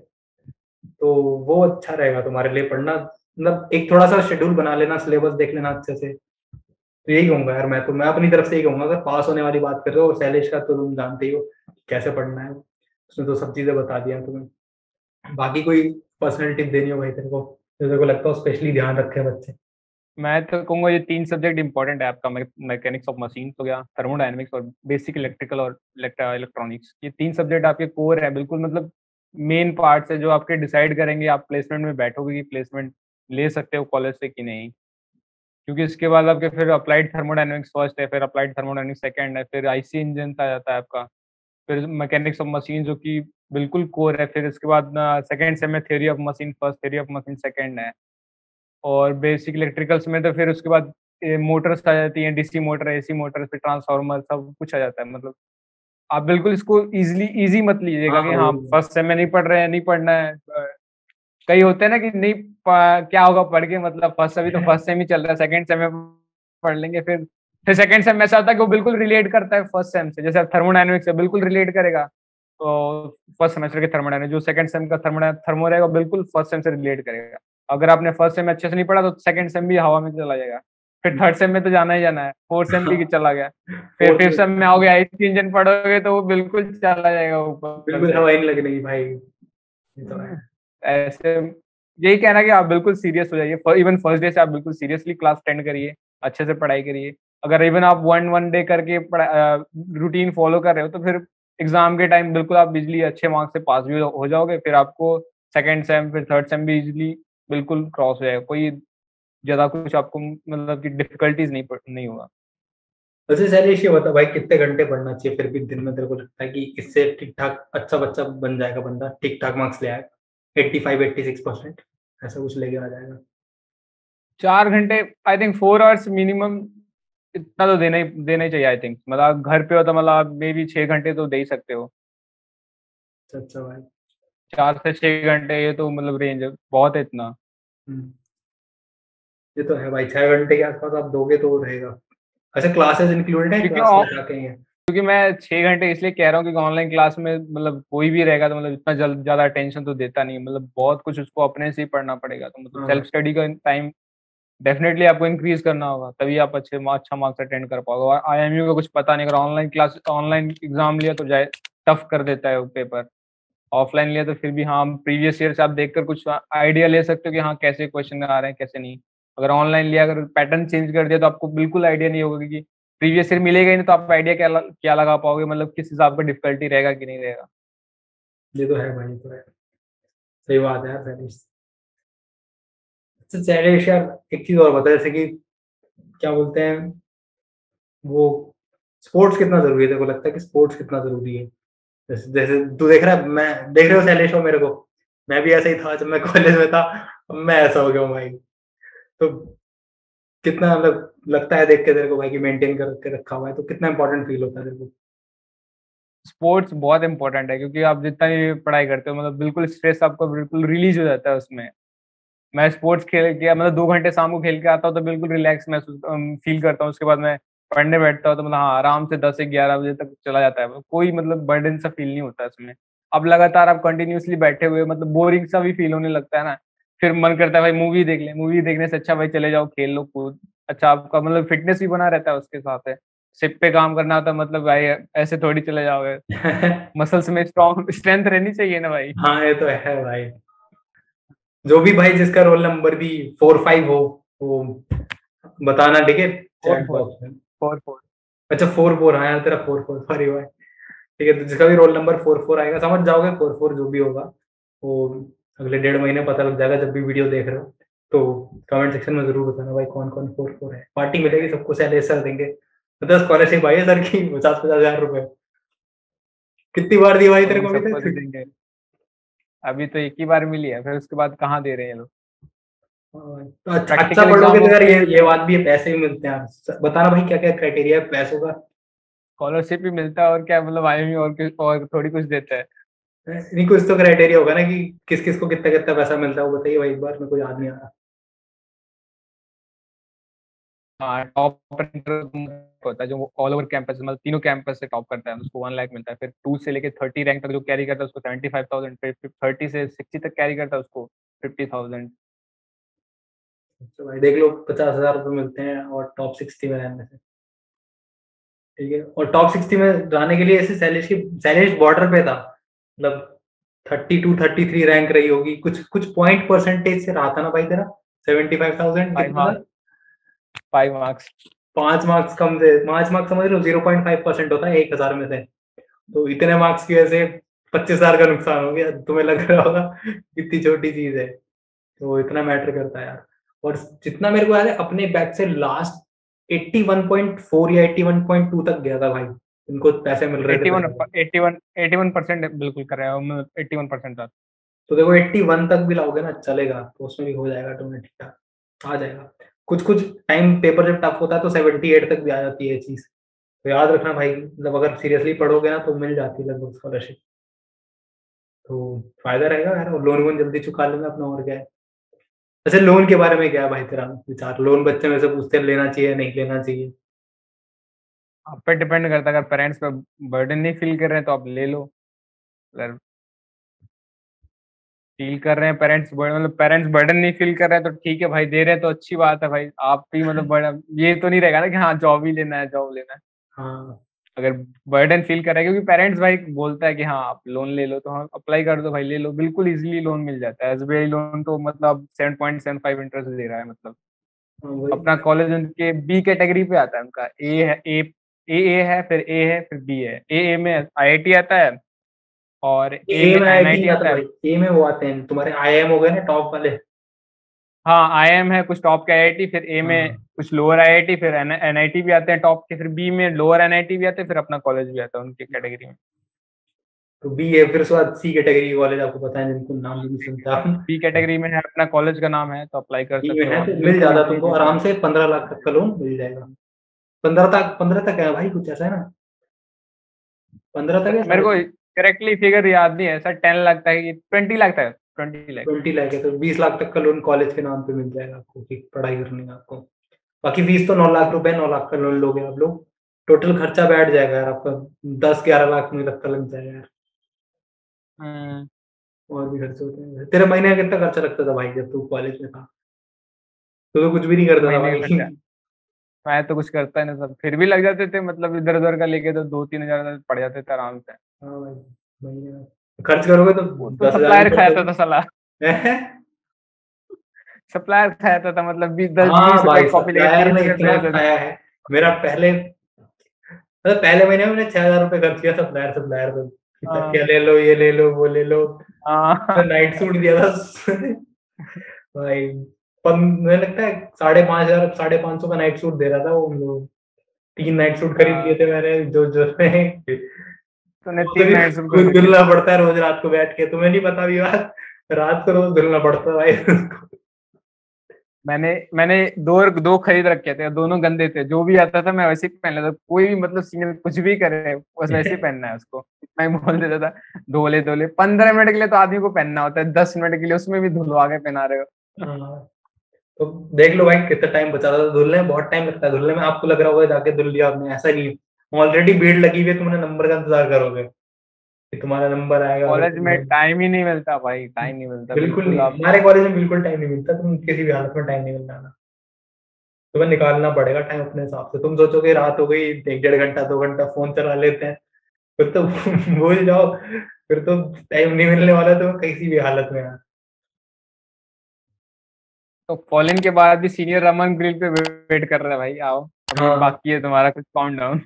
तो वो अच्छा रहेगा तुम्हारे लिए पढ़ना, मतलब एक थोड़ा सा शेड्यूल बना लेना, सिलेबस देख लेना अच्छे से। तो यही कहूंगा यार, मैं अपनी तरफ से यही कहूंगा, अगर पास होने वाली बात कर रहे हो, शैलेश का तो तुम जानते ही हो कैसे पढ़ना है, उसने तो सब चीजें बता दिया तुम्हें। बाकी कोई पर्सनल टिप देनी हो भाई तेरे को, जो तेरे को लगता हो स्पेशली ध्यान रखे बच्चे। मैं तो कहूंगा ये 3 सब्जेक्ट इंपॉर्टेंट है आपका, मैकेनिक्स ऑफ मशीन हो गया, थर्मोडायनेमिक्स और बेसिक इलेक्ट्रिकल और इलेक्ट्रॉनिक्स। ये 3 सब्जेक्ट आपके कोर है बिल्कुल, मतलब मेन पार्ट्स है जो आपके डिसाइड करेंगे आप प्लेसमेंट में बैठोगे कि प्लेसमेंट ले सकते हो कॉलेज से कि नहीं। क्योंकि इसके बाद आपके फिर अप्लाइड थर्मोडायनेमिक्स फर्स्ट है, फिर अप्लाइड थर्मोडायनेमिक्स सेकंड है, फिर आईसी इंजन आ जाता है आपका, फिर मैकेनिक्स ऑफ मशीन जो कि बिल्कुल कोर है, फिर इसके बाद सेकंड सेम में theory of machine first, theory of machine second है। और बेसिक इलेक्ट्रिकल्स में तो फिर उसके बाद मोटर्स आ जाती हैं, डीसी मोटर, एसी मोटर, फिर ट्रांसफार्मर, सब कुछ आ जाता है। मतलब आप बिल्कुल इसको इजी मत लीजिएगा हाँ कि हाँ भाई। फर्स्ट सेम में नहीं पढ़ रहे हैं, नहीं पढ़ना है। कई होते हैं ना कि नहीं क्या होगा पढ़ के, मतलब फर्स्ट अभी तो फर्स्ट सेम ही चल रहा है, सेकंड सेम में पढ़ लेंगे। फिर सेकंड सेम में ऐसा होता है कि वो बिल्कुल रिलेट करता है फर्स्ट सेम से, जैसे अब थर्मोडायनेमिक्स से बिल्कुल रिलेट करेगा। तो फर्स्ट सेमेस्टर के थर्मोडायनेमिक्स जो सेकंड सेम का थर्मो रहेगा बिल्कुल फर्स्ट सेम से रिलेट करेगा। अगर आपने फर्स्ट सेम में अच्छे से नहीं पढ़ा तो सेकंड सेम भी हवा में चला जाएगा। फिर थर्ड सेम में तो जाना ही जाना है, फोर्थ सेम भी चला गया। फिर फोर्थ फिफ्थ में सेम में आओगे आईसी इंजन पढ़ोगे तो वो बिल्कुल चला जाएगा ऊपर बिल्कुल से। हवा ही नहीं लग रही भाई, ये तो है। ऐसे यही कहना कि आप बिल्कुल सीरियस हो जाइए, इवन फर्स्ट डे से आप बिल्कुल सीरियसली क्लास अटेंड करिए, अच्छे से पढ़ाई करिए। अगर इवन आप वन वन डे करके रूटीन फॉलो कर रहे हो तो फिर एग्जाम के टाइम बिल्कुल आप इजिली अच्छे मार्क्स से पास भी हो जाओगे, फिर आपको सेकंड सेम फिर थर्ड सेम भी इजिली बिल्कुल क्रॉस हो जाएगा, कोई ज्यादा कुछ आपको मतलब कि डिफिकल्टीज नहीं होगा। वैसे शैलेश ये बता भाई, कितने घंटे पढ़ना चाहिए फिर भी दिन में, तेरे को लगता है कि इससे ठीक ठाक अच्छा बच्चा बन जाएगा, बंदा ठीक ठाक मार्क्स ले आएगा? 85-86% ऐसा कुछ लेके आ जाएगा। 4 घंटे आई थिंक 4 आवर्स मिनिमम इतना तो देना ही चाहिए आई थिंक। मतलब आप घर पे हो तो मतलब आप मे बी 6 घंटे तो दे ही सकते हो। अच्छा भाई। 4 से 6 घंटे ये तो मतलब रेंज है, बहुत है इतना। हम्म, ये तो है भाई, 6 घंटे के आसपास आप दोगे तो रहेगा। अच्छा, क्लासेस इंक्लूडेड है, क्योंकि क्लास लगा के ही है? क्योंकि मैं 6 घंटे इसलिए कह रहा हूँ क्योंकि ऑनलाइन क्लास में मतलब कोई भी रहेगा तो मतलब इतना ज़्यादा अटेंशन तो देता नहीं है। मतलब बहुत कुछ उसको अपने से ही पढ़ना पड़ेगा। तो मतलब हाँ। सेल्फ स्टडी का टाइम डेफ़िनेटली आपको इंक्रीज़ करना होगा, तभी आप अच्छा मार्क्स अटेंड कर पाओगे। और आईएमयू का कुछ पता नहीं, अगर ऑनलाइन एग्ज़ाम लिया तो जाए टफ़ कर देता है वो पेपर। ऑफ़लाइन लिया तो फिर भी हाँ, प्रीवियस ईयर से आप देखकर कुछ आइडिया ले सकते हो कि हाँ, कैसे क्वेश्चन आ रहे हैं, कैसे नहीं। अगर ऑनलाइन लिया, अगर पैटर्न चेंज कर दिया तो आपको बिल्कुल आइडिया नहीं होगा क्योंकि प्रीवियस ईयर मिलेगा ही नहीं, तो आप आइडिया क्या लगा पाओगे, मतलब किस हिसाब का डिफ़िकल्टी रहेगा कि नहीं रहेगा। ये तो है भाई, ये तो है। सही बात है यार शैलेश। अच्छा शैलेश यार, एक चीज़ और बता, जैसे कि क्या बोलते हैं वो, स्पोर्ट्स कितना ज़रूरी है? तेरे को लगता है कि स्पोर्ट्स कितना ज़रूरी है? जैसे जैसे तू देख रहा है, मैं देख रहे हो शैलेश को मेरे को, मैं भी ऐसा ही था जब मैं कॉलेज में था, अब मैं ऐसा हो गया हूँ भाई। तो कितना मतलब लगता है देख के तेरे को भाई कि मेंटेन करके रखा हुआ है, तो कितना इंपॉर्टेंट फील होता है तेरे को? स्पोर्ट्स बहुत इम्पोर्टेंट है क्योंकि आप जितना भी पढ़ाई करते हो मतलब बिल्कुल स्ट्रेस आपका बिल्कुल रिलीज़ हो जाता है उसमें। मैं स्पोर्ट्स खेल के मतलब 2 घंटे शाम को खेल के आता हूँ तो बिल्कुल रिलैक्स महसूस फ़ील करता हूँ। उसके बाद मैं पढ़ने बैठता हूँ तो मतलब हाँ, आराम से 10 से 11 बजे तक चला जाता है। कोई मतलब बर्डन सा फ़ील नहीं होता इसमें। अब लगातार आप कंटिन्यूअसली बैठे हुए मतलब बोरिंग सा भी फ़ील होने लगता है ना, फिर मन करता है भाई मूवी देख लें। मूवी देखने से अच्छा भाई चले जाओ खेल लो कूद। अच्छा आपका मतलब फ़िटनेस भी बना रहता है उसके साथ है। शिप पे काम करना होता है मतलब भाई ऐसे थोड़ी चले जाओगे। मसल्स में स्ट्रेंथ रहनी चाहिए ना भाई। हाँ, ये तो है भाई। जो भी भाई जिसका रोल नंबर भी 4-5 हो, वो बताना, ठीक है, 4 चैट 4 बॉक्स में। 4 4 अच्छा 4-4, हाँ यार तेरा 4-4, सॉरी भाई। ठीक है, तो जिसका भी रोल नंबर 4-4 आएगा, समझ जाओगे 4-4 जो भी होगा वो अगले 1.5 महीने पता लग जाएगा जब भी वीडियो देख रहे हो। तो कमेंट सेक्शन में जरूर बताना भाई कौन कौन 4-4 है। पार्टी मिलेगी सबको, सैलरी सर देंगे। मतलब स्कॉलरशिप आई है सर की 50-50 हज़ार रुपए। कितनी बार दी भाई तेरे अभी को अभी सबको दे तक? देंगे। अभी तो एक ही बार मिली है, फिर उसके बाद कहाँ दे रहे हैं ये लोग। हाँ, तो अच्छा अच्छा प्रैक्टिकल पढ़ोगे एग्ज़ाम तो यार होते हैं ये बात भी है, पैसे भी मिलते हैं यार। बताना भाई क्या क्या क्राइटेरिया है पैसों का? स्कॉलरशिप भी मिलता है और क्या मतलब आईएमयू और थोड़ी कुछ देता है। नहीं, कुछ तो क्राइटेरिया होगा ना कि किस किस को कितना कितना पैसा मिलता है, वो बताइए भाई, एक बार मेरे को याद नहीं आ रहा। हाँ, टॉप होता है जो ऑल ओवर कैंपस मतलब तीनों कैंपस से टॉप करता है उसको 1 लाख मिलता है। फिर 2 से लेके 30 रैंक तक जो कैरी करता है उसको 75,000, फिर 30 से 60 तक कैरी करता है उसको 50,000। तो भाई देख लो, 50,000 रुपये मिलते हैं और टॉप 60 में रहने से। ठीक है, और टॉप 60 में जाने के लिए ऐसे सैलेश बॉर्डर पे था, मतलब 32-33 रैंक रही होगी, कुछ कुछ पॉइंट परसेंटेज से रहा था ना भाई तेरा? 75,000 5 कितना था? मार्क्स 5 मार्क्स 5 मार्क्स कम थे, 5 मार्क्स समझ लो 0.5% होता है 1,000 में से। तो इतने मार्क्स की वजह से 25,000 का नुकसान हो गया, तुम्हें लग रहा होगा कितनी छोटी चीज है। तो इतना मैटर करता है यार। और जितना मेरे को याद है अपने बैच से लास्ट 81.4 या 81.2 तक गया था भाई, इनको पैसे मिल रहे थे 81 पहले। 81 81% बिल्कुल कर रहे हो मतलब 81% तक। तो देखो 81 तक भी लाओगे ना चलेगा, तो उसमें भी हो जाएगा तुम्हें ठीक ठाक, आ जाएगा। कुछ कुछ टाइम पेपर जब टफ होता है तो 78 तक भी आ जाती है ये चीज। तो याद रखना भाई, मतलब अगर सीरियसली पढ़ोगे ना तो मिल जाती है लगभग स्कॉलरशिप। तो फायदा रहेगा यार, और लोन वोन जल्दी चुका लेना अपना, और क्या है। अच्छा लोन के बारे में क्या है भाई तेरा विचार? लोन बच्चे में से पूछते हैं लेना चाहिए नहीं लेना चाहिए? आप पे डिपेंड करता है, अगर पेरेंट्स पे बर्डन नहीं फील कर रहे हैं तो आप ले लो। अगर फील कर रहे हैं मतलब पेरेंट्स बर्डन नहीं फील कर रहे हैं तो ठीक है भाई, दे रहे हैं तो अच्छी बात है भाई। आप भी मतलब बर्डन ये तो नहीं रहेगा ना कि हाँ जॉब ही लेना है, जॉब लेना है। हाँ। अगर बर्डन फील कर रहे हैं क्योंकि पेरेंट्स भाई बोलता है कि हाँ आप लोन ले लो तो हाँ अप्लाई कर दो भाई, ले लो बिल्कुल इजीली लोन मिल जाता है। एसबीआई लोन तो मतलब 7.75 इंटरेस्ट दे रहा है मतलब। हाँ वही। अपना कॉलेज उनके बी कैटेगरी पे आता है, उनका ए है, ए है, फिर ए है, फिर बी है। ए में आईआईटी आता है और ए ए में में आईआईटी नहीं एनआईटी आता आता है। भाई, ए में वो आते हैं तुम्हारे आईआईएम हो गए ना टॉप वाले। हाँ, आईआईएम है कुछ टॉप के आईआईटी, फिर ए में हाँ। कुछ लोअर आईआईटी, फिर एनआईटी भी आते हैं टॉप के, फिर बी में लोअर एनआईटी भी आते हैं, फिर अपना कॉलेज भी आता है उनकी कैटेगरी में। तो बी है, फिर उसके बाद सी कैटेगरी कॉलेज आपको पता है, जिनको नाम भी नहीं सुनता। बी कैटेगरी में है, अपना कॉलेज का नाम है, तो अप्लाई कर बी में सकते हो है आप, तो मिल बिल्कुल जाता इजी तुमको इजी आराम प्रोसेस। से, 15 लाख तक का लोन मिल जाएगा। 15 तक है भाई, कुछ ऐसा है ना, 15 तक है मेरे साढ़े। को करेक्टली फिगर याद नहीं है सर, 10 लाख तक है, 20 लाख तक, 20 लाख। 20 लाख है तो 20 लाख तक का लोन कॉलेज के नाम पे मिल जाएगा आपको, कि पढ़ाई करनी है आपको। बाकी फीस तो 9 लाख रुपए, 9 लाख का लोन लोगे आप लोग, टोटल खर्चा बैठ जाएगा यार आपका, 10-11 लाख मुझे लगता लग जाएगा यार। हम्म। और भी खर्चे होते हैं। तेरे महीने का कितना खर्चा लगता था भाई जब तू कॉलेज में था? तू तो कुछ भी नहीं करता था महीने का भाई। खर्चा, मैं तो कुछ करता नहीं सब, फिर भी लग जाते थे, मतलब इधर उधर का लेके तो 2-3 हजार पड़ जाते थे आराम से। हाँ भाई, महीने में खर्च करोगे तो वो तो 10 हजार भी सप्लायर पड़ खाया जाएगा। था साला, सप्लायर खाया था मतलब 10 हाँ 20 रुपए भाई, की कॉपी लेके सप्लायर 30 ने रुपए इतना भेज देते खाया है। मेरा पहले, मतलब पहले महीने में मैंने 6 हजार रुपए खर्च किया सप्लायर सप्लायर पे, कि तकिया हाँ ले लो, ये ले लो, वो ले लो। हाँ। तो नाइट सूट दिया था भाई, मुझे लगता है 5,500 5,500 का नाइट सूट दे रहा था वो। 3 नाइट सूट खरीद लिए हाँ, थे मैंने, जो जो तूने उसे 3 नाइट सूट भी खरीद लिए। धुलना पड़ता है रोज रात को बैठ के, तुम्हें नहीं पता भी बात, रात को रोज धुलना पड़ता है भाई उसको। मैंने मैंने दो दो खरीद रखे थे, दोनों गंदे थे, जो भी आता था मैं वैसे ही पहन लेता था, कोई भी मतलब सीनियर कुछ भी करे बस वैसे ही पहनना है उसको, मैं बोल देता था। धोले धोले 15 मिनट के लिए तो आदमी को पहनना होता है, 10 मिनट के लिए उसमें भी धुलवा के पहना रहे हो। हाँ, तो देख लो भाई कितना टाइम बचा रहा था धुलने में, बहुत टाइम लगता है धुलने में, आपको लग रहा होगा जाके धुल लिया आपने, ऐसा नहीं है, ऑलरेडी भीड़ लगी हुई है, तुमने नंबर का इंतजार करोगे कि तुम्हारा नंबर आएगा, अगर कॉलेज में तुम। टाइम ही नहीं मिलता भाई, टाइम नहीं मिलता बिल्कुल बिल्कुल नहीं, आप। हमारे कॉलेज में बिल्कुल टाइम नहीं मिलता, तुम किसी भी हालत में टाइम नहीं मिलना ना, तुम्हें निकालना पड़ेगा टाइम अपने हिसाब से। तुम सोचोगे रात हो गई, 1-1.5 घंटा 2 घंटा फोन चला लेते हैं, फिर तो भूल जाओ, फिर तो टाइम नहीं मिलने वाला तो किसी भी हालत में यार। तो कॉलिंग के बाद भी सीनियर रमन ग्रिल पे वेट कर रहा है भाई, आओ अभी हाँ बाकी है तुम्हारा कुछ काउंट डाउन।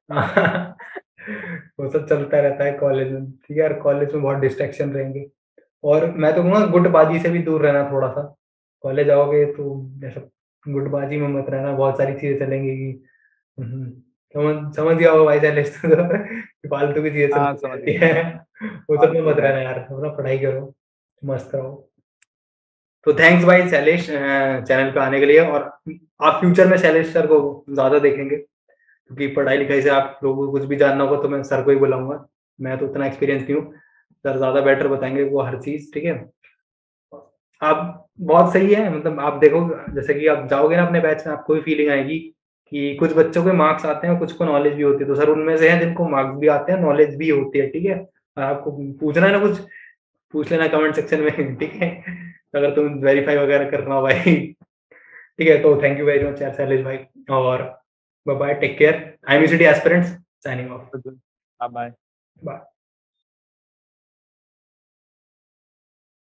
वो सब चलता रहता है कॉलेज में, ठीक है यार, कॉलेज में बहुत डिस्ट्रैक्शन रहेंगे। और मैं तो कहूँगा गुटबाजी से भी दूर रहना थोड़ा सा, कॉलेज आओगे तो ऐसा गुटबाजी में मत रहना, बहुत सारी चीजें चलेंगी कि समझ समझ गया होगा भाई शैलेश तो, कि फालतू की चीजें हाँ चलती समझ रहती गया, है, वो सब में फालतू मत का। रहना यार, अपना पढ़ाई करो, मस्त रहो। तो थैंक्स भाई शैलेश चैनल पे आने के लिए, और आप फ्यूचर में शैलेश सर को ज्यादा देखेंगे, क्योंकि पढ़ाई लिखाई से आप लोगों को कुछ भी जानना होगा तो मैं सर को ही बुलाऊंगा, मैं तो उतना एक्सपीरियंस नहीं हूँ, सर ज्यादा बेटर बताएंगे वो हर चीज, ठीक है। आप बहुत सही है, मतलब आप देखो, जैसे कि आप जाओगे ना अपने बैच में, आपको भी फीलिंग आएगी कि कुछ बच्चों के मार्क्स आते हैं, कुछ को नॉलेज भी होती है, तो सर उनमें से हैं जिनको मार्क्स भी आते हैं, नॉलेज भी होती है, ठीक है। और आपको पूछना है ना कुछ, पूछ लेना कमेंट सेक्शन में, ठीक है, अगर तुम वेरीफाई वगैरह करना हो भाई। ठीक है, तो थैंक यू वेरी मच यार शैलेश भाई, और bye bye, take care, I am UCD aspirants signing off. Bye. Bye.